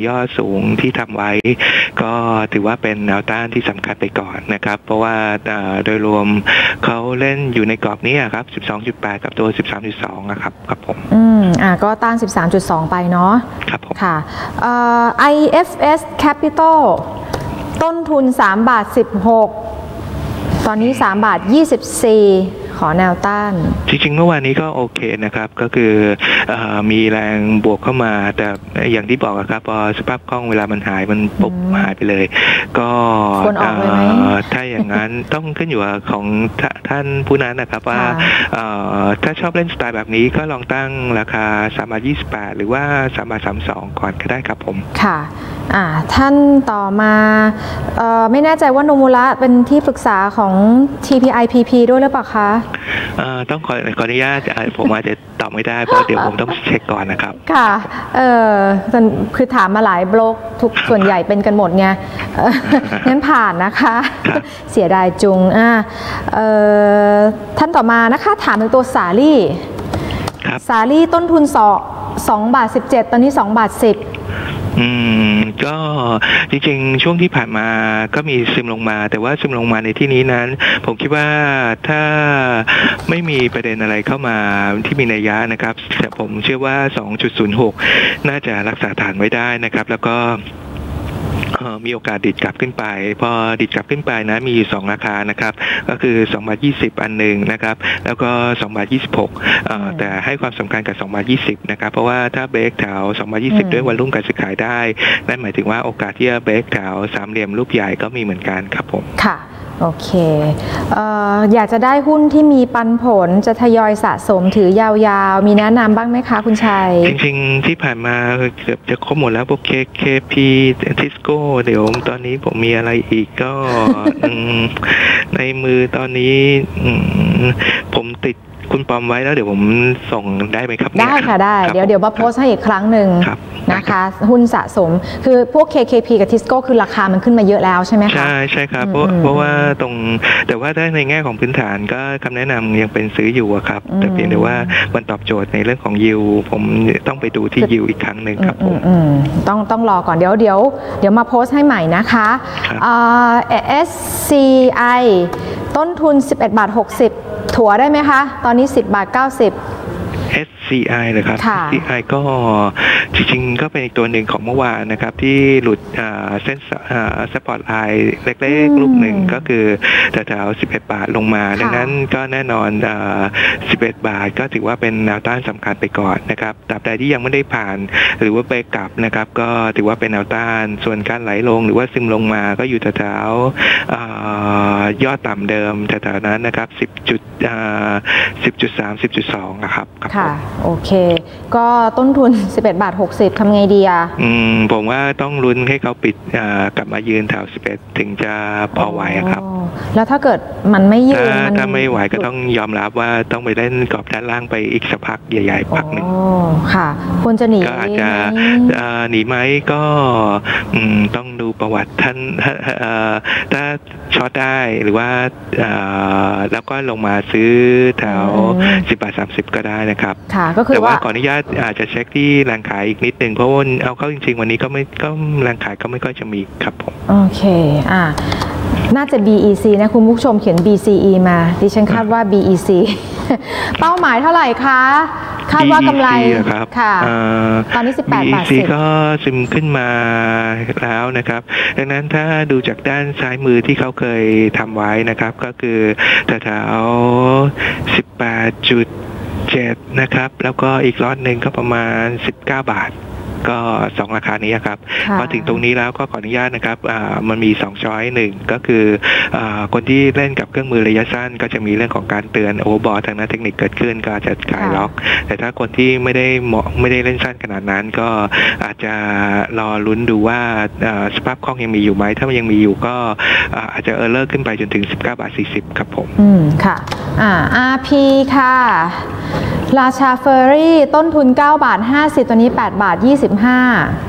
ย่อสูงที่ทำไว้ก็ถือว่าเป็นแนวต้านที่สำคัญไปก่อนนะครับเพราะว่าโดยรวมเขาเล่นอยู่ในกรอบนี้ครับ สิบสองจุดแปด กับตัว สิบสามจุดสอง นะครับครับผมอืมอ่าก็ต้าน สิบสามจุดสอง ไปเนาะครับผมค่ะเอ่อ ไอ เอฟ เอส Capital ต้นทุนสามบาทสิบหกตอนนี้สามบาทยี่สิบสี่ขอแนวต้านจริงๆเมื่อวานนี้ก็โอเคนะครับก็คืออมีแรงบวกเข้ามาแต่อย่างที่บอกครับพอสภาพคล่องเวลามันหายมันปุ๊บหายไปเลยก็ถ้าอย่างนั้นต้องขึ้นอยู่กับของท่านผู้นั้นนะครับว่าถ้าชอบเล่นสไตล์แบบนี้ก็ลองตั้งราคาสามบาทยี่สิบแปดหรือว่าสามบาทสามสิบสองก่อนก็ได้ครับผมค่ะอ่าท่านต่อมาไม่แน่ใจว่าโนมุระเป็นที่ปรึกษาของ ที พี ไอ พี พี ด้วยหรือเปล่าคะต้องขอขออนุญาตผมอาจจะตอบไม่ได้เพราะเดี๋ยวผมต้องเช็คก่อนนะครับค่ะเออคือถามมาหลายบล็อกทุกส่วนใหญ่เป็นกันหมดไงงั้นผ่านนะคะเสียดายจุงอ่าเอ่อท่านต่อมานะคะถามถึงตัวสาลี่สาลี่ต้นทุนสองสองบาทสิบเจ็ดตอนนี้สองบาทสิบอืมก็จริงๆช่วงที่ผ่านมาก็มีซึมลงมาแต่ว่าซึมลงมาในที่นี้นั้นผมคิดว่าถ้าไม่มีประเด็นอะไรเข้ามาที่มีนัยยะนะครับแต่ผมเชื่อว่า สองจุดศูนย์หก น่าจะรักษาฐานไว้ได้นะครับแล้วก็มีโอกาสดิดกลับขึ้นไปพอดิดกลับขึ้นไปนะมีอยู่สองราคานะครับก็คือสองบาทยี่สิบอันหนึ่งนะครับแล้วก็สองบาทยี่สิบหกแต่ให้ความสำคัญกับสองบาทยี่สิบนะครับเพราะว่าถ้าเบรกแถวสองบาทยี่สิบด้วยวอลลุ่มการซื้อขายได้นั่นหมายถึงว่าโอกาสที่จะเบรกแถวสามเหลี่ยมรูปใหญ่ก็มีเหมือนกันครับผมค่ะโอเคเอ่ออยากจะได้หุ้นที่มีปันผลจะทยอยสะสมถือยาวๆมีแนะนำบ้างไหมคะคุณชัยจริงๆที่ผ่านมาเกือบจะครบหมดแล้วพวก เค เค พี ทิสโก้เดี๋ยวตอนนี้ผมมีอะไรอีกก็ ในมือตอนนี้ผมติดคุณปอมไว้แล้วเดี๋ยวผมส่งได้ไหมครับได้ค่ะได้เดี๋ยวเดี๋ยวมาโพสให้อีกครั้งหนึ่งนะคะหุ้นสะสมคือพวก เค เค พี กับ ทิสโก้ คือราคามันขึ้นมาเยอะแล้วใช่ไหมคะใช่ใช่ครับเพราะเพราะว่าตรงแต่ว่าถ้าในแง่ของพื้นฐานก็คำแนะนำยังเป็นซื้ออยู่ครับแต่เพียงแต่ว่ามันตอบโจทย์ในเรื่องของยิวผมต้องไปดูที่ยิวอีกครั้งหนึ่งครับผมต้องต้องรอก่อนเดี๋ยวเดี๋ยวเดี๋ยวมาโพสให้ใหม่นะคะเอส ซี ไอ ต้นทุนสิบเอ็ดบาทหกสิบถัวได้ไหมคะตอนนี้สิบบาทเก้าสิบเอส ซี ไอ เลยครับ เอส ซี ไอ ก็จริงๆก็เป็นอีกตัวหนึ่งของเมื่อวานนะครับที่หลุดเส้นสปอตไลน์เล็กๆรูปหนึ่งก็คือแถวๆสิบเอ็ดบาทลงมาดังนั้นก็แน่นอนสิบเอ็ดบาทก็ถือว่าเป็นแนวต้านสำคัญไปก่อนนะครับตราบใดที่ยังไม่ได้ผ่านหรือว่าไปกลับนะครับก็ถือว่าเป็นแนวต้านส่วนการไหลลงหรือว่าซึมลงมาก็อยู่แถวๆยอดต่ำเดิมแถวๆนั้นนะครับสิบจุดสิบจุดสาม สิบจุดสองนะครับค่ะโอเคก็ต้นทุนสิบเอ็ดบาทหกสิบทำไงดีอ่ะอืมผมว่าต้องลุ้นให้เขาปิดกลับมายืนแถวสิบเอ็ดถึงจะพอไหวครับแล้วถ้าเกิดมันไม่ยืนถ้าไม่ไหวก็ต้องยอมรับว่าต้องไปเล่นกรอบด้านล่างไปอีกสักพักใหญ่ๆพักหนึ่งค่ะควรจะหนีก็อาจจะหนีไหมก็ต้องดูประวัติท่านถ้าช็อตได้หรือว่าแล้วก็ลงมาซื้อแถวสิบบาทสามสิบก็ได้นะครับแต่ว่าขออนุญาตอาจจะเช็คที่แรงขายอีกนิดนึงเพราะว่าเอาเข้าจริงๆวันนี้ก็ไม่ก็แรงขายก็ไม่ค่อยจะมีครับผมโอเคอ่าน่าจะ บี อี ซี นะคุณผู้ชมเขียน บี ซี อี มาดิฉันคาดว่า บี อี ซี เป้าหมายเท่าไหร่คะคาดว่ากำไรค่ะตอนนี้สิบแปดบาทสิบี อี ซี ก็ซึมขึ้นมาแล้วนะครับดังนั้นถ้าดูจากด้านซ้ายมือที่เขาเคยทำไว้นะครับก็คือแถวๆสิบแปดจุดเจ็ดนะครับแล้วก็อีกล็อตหนึ่งก็ประมาณสิบเก้าบาทก็สองราคานี้ครับพอถึงตรงนี้แล้วก็ขออนุญาตนะครับมันมีสองช้อยหนึ่งก็คือคนที่เล่นกับเครื่องมือระยะสั้นก็จะมีเรื่องของการเตือนโอเวอร์บอททางด้านเทคนิคเกิดขึ้นก็อาจจะขายล็อกแต่ถ้าคนที่ไม่ได้เหมาะไม่ได้เล่นสั้นขนาดนั้นก็อาจจะรอลุ้นดูว่าสภาพคล่องยังมีอยู่ไหมถ้ามันยังมีอยู่ก็อาจจะเออร์เลอร์ขึ้นไปจนถึงสิบเก้าบาทสี่สิบครับผมอืมค่ะอ่า อาร์ พี ค่ะราชาเฟอร์รี่ต้นทุนเก้าบาทห้าสิบตัวนี้แปดบาทยี่สิบห้า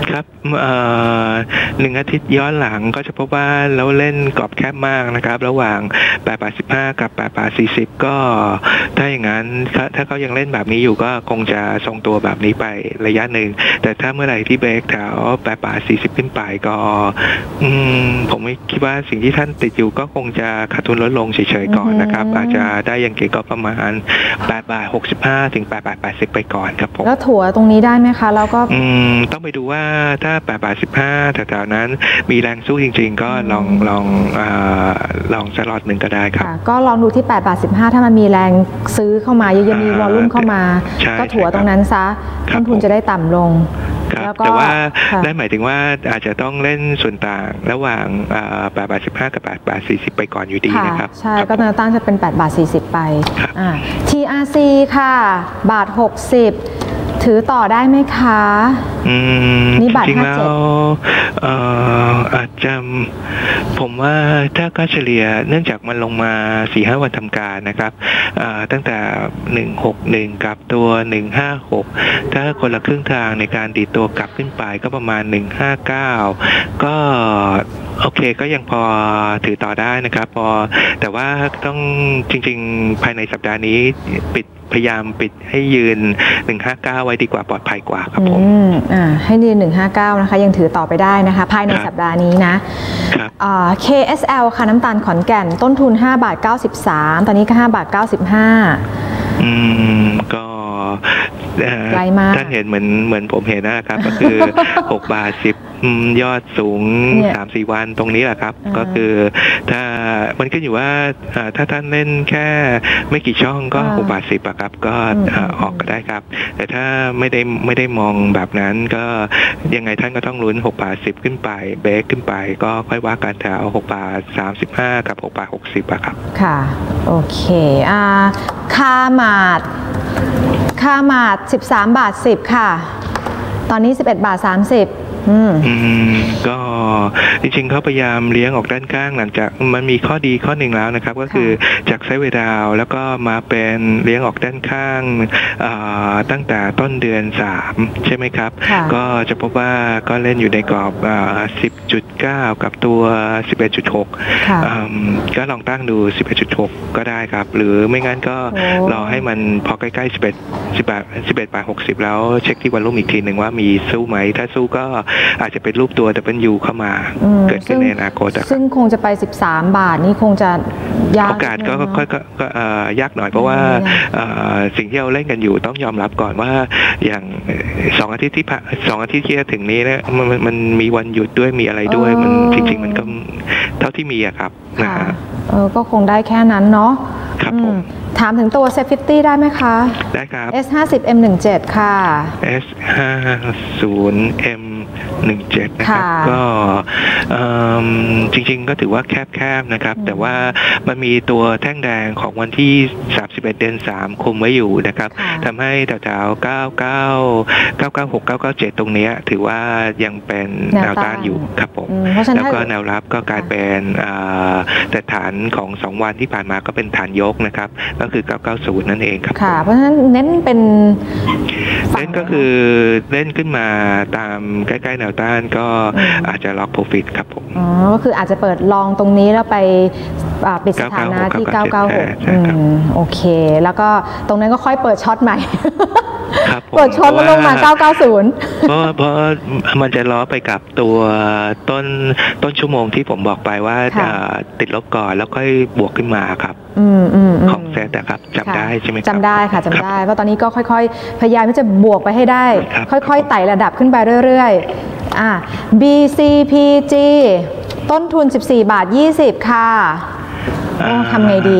ครับหนึ่งอาทิตย์ย้อนหลังก็จะพบว่าเราเล่นกรอบแคบมากนะครับระหว่างแปดบาทสิบห้ากับแปดบาทสี่สิบก็ถ้าอย่างนั้นถ้าเขายังเล่นแบบนี้อยู่ก็คงจะทรงตัวแบบนี้ไประยะหนึ่งแต่ถ้าเมื่อไหร่ที่เบรกแถวแปดบาทสี่สิบขึ้นไปก็อืมผมไม่คิดว่าสิ่งที่ท่านติดอยู่ก็คงจะขาดทุนลดลงเฉยๆก่อนนะครับอาจจะได้อย่างเก่งก็ประมาณแปดบาทหกสิบห้าถึงแปดบาทแปดสิบไปก่อนครับผมแล้วถั่วตรงนี้ได้ไหมคะแล้วก็อืมต้องไปดูว่าถ้าแปดบาทสิบห้าแถวๆนั้นมีแรงสู้จริงๆก็ลองลองอ่าลองสล็อตหนึ่งก็ได้ครับก็ลองดูที่แปดบาทสิบห้าถ้ามันมีแรงซื้อเข้ามาเยอะๆมีวอลลุ่มเข้ามาก็ถั่วตรงนั้นซะต้นทุนจะได้ต่ำลงแต่ว่าได้หมายถึงว่าอาจจะต้องเล่นส่วนต่างระหว่างแปดบาทสิบห้ากับแปดบาทสี่สิบไปก่อนอยู่ดีนะครับใช่ก็แนวต้านจะเป็นแปดบาทสี่สิบไป ที อาร์ ซี ค่ะบาทหกสิบถือต่อได้ไหมคะนี่บาทห้าสิบเจ็ดอาจจะผมว่าถ้าค่าเฉลี่ยเนื่องจากมันลงมา สี่ห้า วันทำการนะครับตั้งแต่หนึ่งหกหนึ่งกับตัวหนึ่งห้าหกถ้าคนละครึ่งทางในการดีดตัวกลับขึ้นไปก็ประมาณหนึ่งห้าเก้าก็โอเคก็ยังพอถือต่อได้นะครับพอแต่ว่าต้องจริงๆภายในสัปดาห์นี้ปิดพยายามปิดให้ยืนหนึ่งห้าเก้าไว้ดีกว่าปลอดภัยกว่าครับผมอ่าให้ยืนหนึ่งห้าเก้านะคะยังถือต่อไปได้นะคะภายในสัปดาห์นี้นะครับอ่า เค เอส แอล ค่ะน้ำตาลขอนแก่นต้นทุนห้าบาทเก้าสิบสามตอนนี้ก็ห้าบาทเก้าสิบห้าอืมก็ท่านเห็นเหมือนเหมือนผมเห็นนะครับก็คือหกบาทสิบยอดสูง สามสี่ วันตรงนี้แหละครับก็คือถ้ามันขึ้นอยู่ว่าถ้าท่านเล่นแค่ไม่กี่ช่องก็หกบาทสิบอะครับก็ออกก็ได้ครับแต่ถ้าไม่ได้ไม่ได้มองแบบนั้นก็ยังไงท่านก็ต้องลุ้นหกบาทสิบขึ้นไปเบรกขึ้นไปก็ค่อยว่ากันแถวหกบาทสามสิบห้ากับหกบาทหกสิบอะครับค่ะโอเคอ่าคามาดคามาดสิบสามบาทสิบค่ะตอนนี้สิบเอ็ดบาทสามสิบอืมก็จริงๆเขาพยายามเลี้ยงออกด้านข้างหลังจากมันมีข้อดีข้อหนึ่งแล้วนะครับก็คือจากไซด์เวย์ดาวแล้วก็มาเป็นเลี้ยงออกด้านข้างตั้งแต่ต้นเดือนสามใช่ไหมครับก็จะพบว่าก็เล่นอยู่ในกรอบ สิบจุดเก้า กับตัว สิบเอ็ดจุดหก ก็ลองตั้งดู สิบเอ็ดจุดหก ก็ได้ครับหรือไม่งั้นก็รอให้มันพอใกล้ๆสิบเอ็ด สิบเอ็ด สิบเอ็ดบาทหกสิบแล้วเช็คที่วอลลุ่มอีกทีหนึ่งว่ามีสู้ไหมถ้าสู้ก็อาจจะเป็นรูปตัว ดับเบิลยู เข้ามาเกิดขึ้นในอนาคตซึ่งคงจะไปสิบสามบาทนี่คงจะยากโอกาสก็ค่อยๆยากหน่อยเพราะว่าสิ่งที่เราเล่นกันอยู่ต้องยอมรับก่อนว่าอย่างสองอาทิตย์ที่สองอาทิตย์ที่จะถึงนี้นะมันมันมีวันหยุดด้วยมีอะไรด้วยมันจริงๆมันก็เท่าที่มีอะครับนะฮะเออก็คงได้แค่นั้นเนาะครับผมถามถึงตัว เซฟ ห้าสิบ ได้ไหมคะได้ครับเอส ห้าสิบ เอ็ม สิบเจ็ด ค่ะเอส ห้าสิบ เอ็ม สิบเจ็ด นะครับก็จริงๆก็ถือว่าแคบๆนะครับแต่ว่ามันมีตัวแท่งแดงของวันที่สามสิบเอ็ดเดือนสามคุมไว้อยู่นะครับทำให้แถวๆเก้าเก้า เก้าเก้าหก เก้าเก้าเจ็ดตรงนี้ถือว่ายังเป็นแนวต้านอยู่ครับผมแล้วก็แนวรับก็กลายเป็นแต่ฐานของสองวันที่ผ่านมาก็เป็นฐานยกนะครับก็คือเก้าเก้าศูนย์นั่นเองครับค่ะเพราะฉะนั้นเน้นเป็นเล่นก็คือเล่นขึ้นมาตามใกล้ๆแนวต้านก็อาจจะล็อกโปรฟิตครับผมอ๋อก็คืออาจจะเปิดลองตรงนี้แล้วไปปิดสถานะที่เก้าเก้าหกโอเคแล้วก็ตรงนั้นก็ค่อยเปิดช็อตใหม่เปิดช็อตแล้วลงมาเก้าเก้าศูนย์เพราะเพราะมันจะล้อไปกับตัวต้นต้นชั่วโมงที่ผมบอกไปว่าติดลบก่อนแล้วค่อยบวกขึ้นมาครับของเซตนะครับจำได้ใช่ไหมจำได้ค่ะจำได้เพราะตอนนี้ก็ค่อยๆพยายามที่จะบวกไปให้ได้ค่อยๆไต่ระดับขึ้นไปเรื่อยๆอ่ะ บี ซี พี จี ต้นทุนสิบสี่บาทยี่สิบค่ะทำไงดี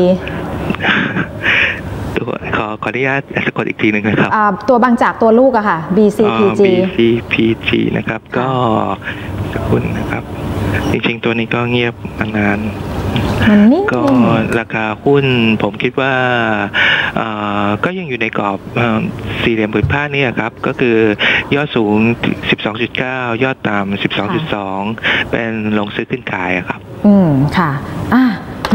ตัวขอขออนุญาตสะกดอีกทีหนึ่งนะครับตัวบางจากตัวลูกอะค่ะ บี ซี พี จีบี ซี พี จี นะครับก็คุณนะครับจริงๆตัวนี้ก็เงียบมานานก็ราคาหุ้นผมคิดว่าก็ยังอยู่ในกรอบสี่เหลี่ยมผืนผ้านี่ครับก็คือยอดสูง สิบสองจุดเก้า ยอดต่ำ สิบสองจุดสอง เป็นลงซื้อขึ้นขายครับอืมค่ะอ่ะ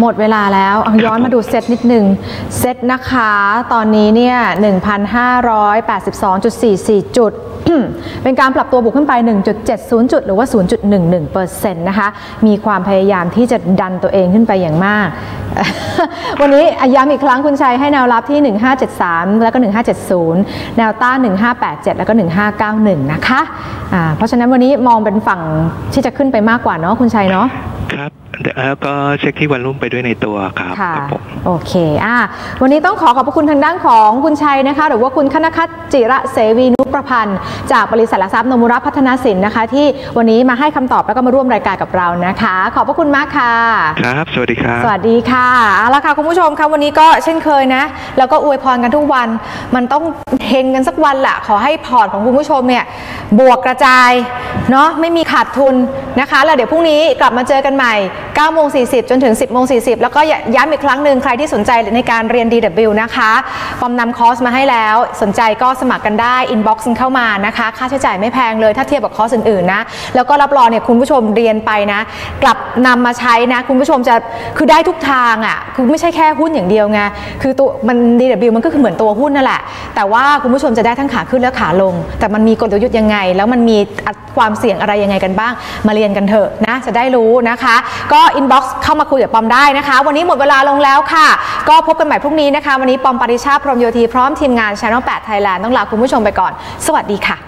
หมดเวลาแล้วย้อนมาดูเซตนิดนึงเซตนะคะตอนนี้เนี่ย หนึ่งพันห้าร้อยแปดสิบสองจุดสี่สี่ จุด เป็นการปรับตัวบวกขึ้นไป หนึ่งจุดเจ็ดศูนย์ จุดหรือว่า ศูนย์จุดหนึ่งหนึ่งเปอร์เซ็นต์ นะคะมีความพยายามที่จะดันตัวเองขึ้นไปอย่างมาก วันนี้ย้ำอีกครั้งคุณชัยให้แนวรับที่หนึ่งห้าเจ็ดสามแล้วก็หนึ่งห้าเจ็ดศูนย์แนวต้านหนึ่งห้าแปดเจ็ดแล้วก็หนึ่งห้าเก้าหนึ่งนะคะอ่าเพราะฉะนั้นวันนี้มองเป็นฝั่งที่จะขึ้นไปมากกว่าเนาะคุณชัยเนาะครับแล้วก็เช็คที่วันรุ่งไปด้วยในตัวครับค่ะโอเคอ่าวันนี้ต้องขอขอบพระคุณทางด้านของคุณชัยนะคะหรือว่าคุณคณคัตจิระเสวีนุประพันธ์จากบริษัทหลักทรัพย์โนมุระพัฒนาสินนะคะที่วันนี้มาให้คำตอบแล้วก็มาร่วมรายการกับเรานะคะขอบพระคุณมากค่ะครับสวัสดีครับสวัสดีค่ะเอาละค่ะคุณผู้ชมครับวันนี้ก็เช่นเคยนะแล้วก็อวยพรกันทุกวันมันต้องเฮงกันสักวันแหละขอให้พอร์ตของคุณผู้ชมเนี่ยบวกกระจายเนาะไม่มีขาดทุนนะคะแล้วเดี๋ยวพรุ่งนี้กลับมาเจอกันใหม่เก้าโมงสี่สิบจนถึง สิบโมงสี่สิบ แล้วก็ย้ำอีกครั้งหนึ่งใครที่สนใจในการเรียน ดี ดับเบิลยู นะคะปอมนำคอร์สมาให้แล้วสนใจก็สมัครกันได้อินบ็อกซ์เข้ามานะคะค่าใช้จ่ายไม่แพงเลยถ้าเทียบกับคอร์สอื่นๆนะแล้วก็รับรองเนี่ยคุณผู้ชมเรียนไปนะกลับนำมาใช้นะคุณผู้ชมจะคือได้ทุกทางอ่ะคือไม่ใช่แค่หุ้นอย่างเดียวไงคือตัวมัน ดี ดับเบิลยู มันก็คือเหมือนตัวหุ้นนั่นแหละแต่ว่าคุณผู้ชมจะได้ทั้งขาขึ้นและขาลงแต่มันมีกลยุทธ์ยังไงแล้วมันมีความเสี่ยงอะไรยังไงกันบ้างมาเรียนกันเถอะนะจะได้รู้นะคะก็อินบ็อกซ์เข้ามาคุยกับปอมได้นะคะวันนี้หมดเวลาลงแล้วค่ะก็พบกันใหม่พรุ่งนี้นะคะวันนี้ปอมปริชาพรหมโยธีพร้อมทีมงาน Channel แปด Thailand ต้องลาคุณผู้ชมไปก่อนสวัสดีค่ะ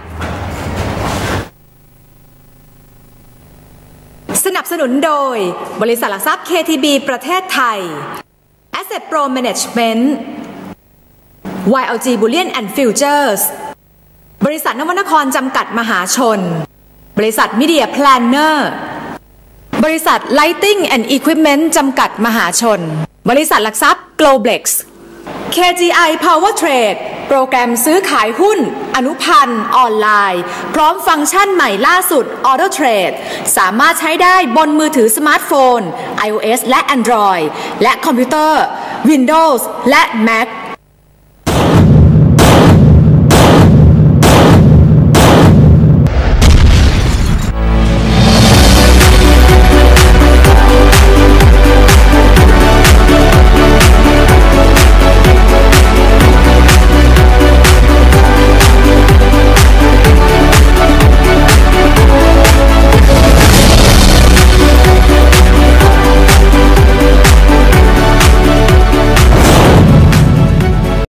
สนับสนุนโดยบริษัทหลักทรัพย์ เค ที บี ประเทศไทย Asset Pro Management วาย แอล จี Bullion and Futures บริษัทนวนครจำกัดมหาชนบริษัท Media Planner บริษัท Lighting and Equipment จำกัดมหาชนบริษัทหลักทรัพย์ Globlex เค จี ไอ Power Trade โปรแกรมซื้อขายหุ้นอนุพันธ์ออนไลน์พร้อมฟังก์ชันใหม่ล่าสุด Auto Trade สามารถใช้ได้บนมือถือสมาร์ทโฟน iOS และ Android และคอมพิวเตอร์ Windows และ Mac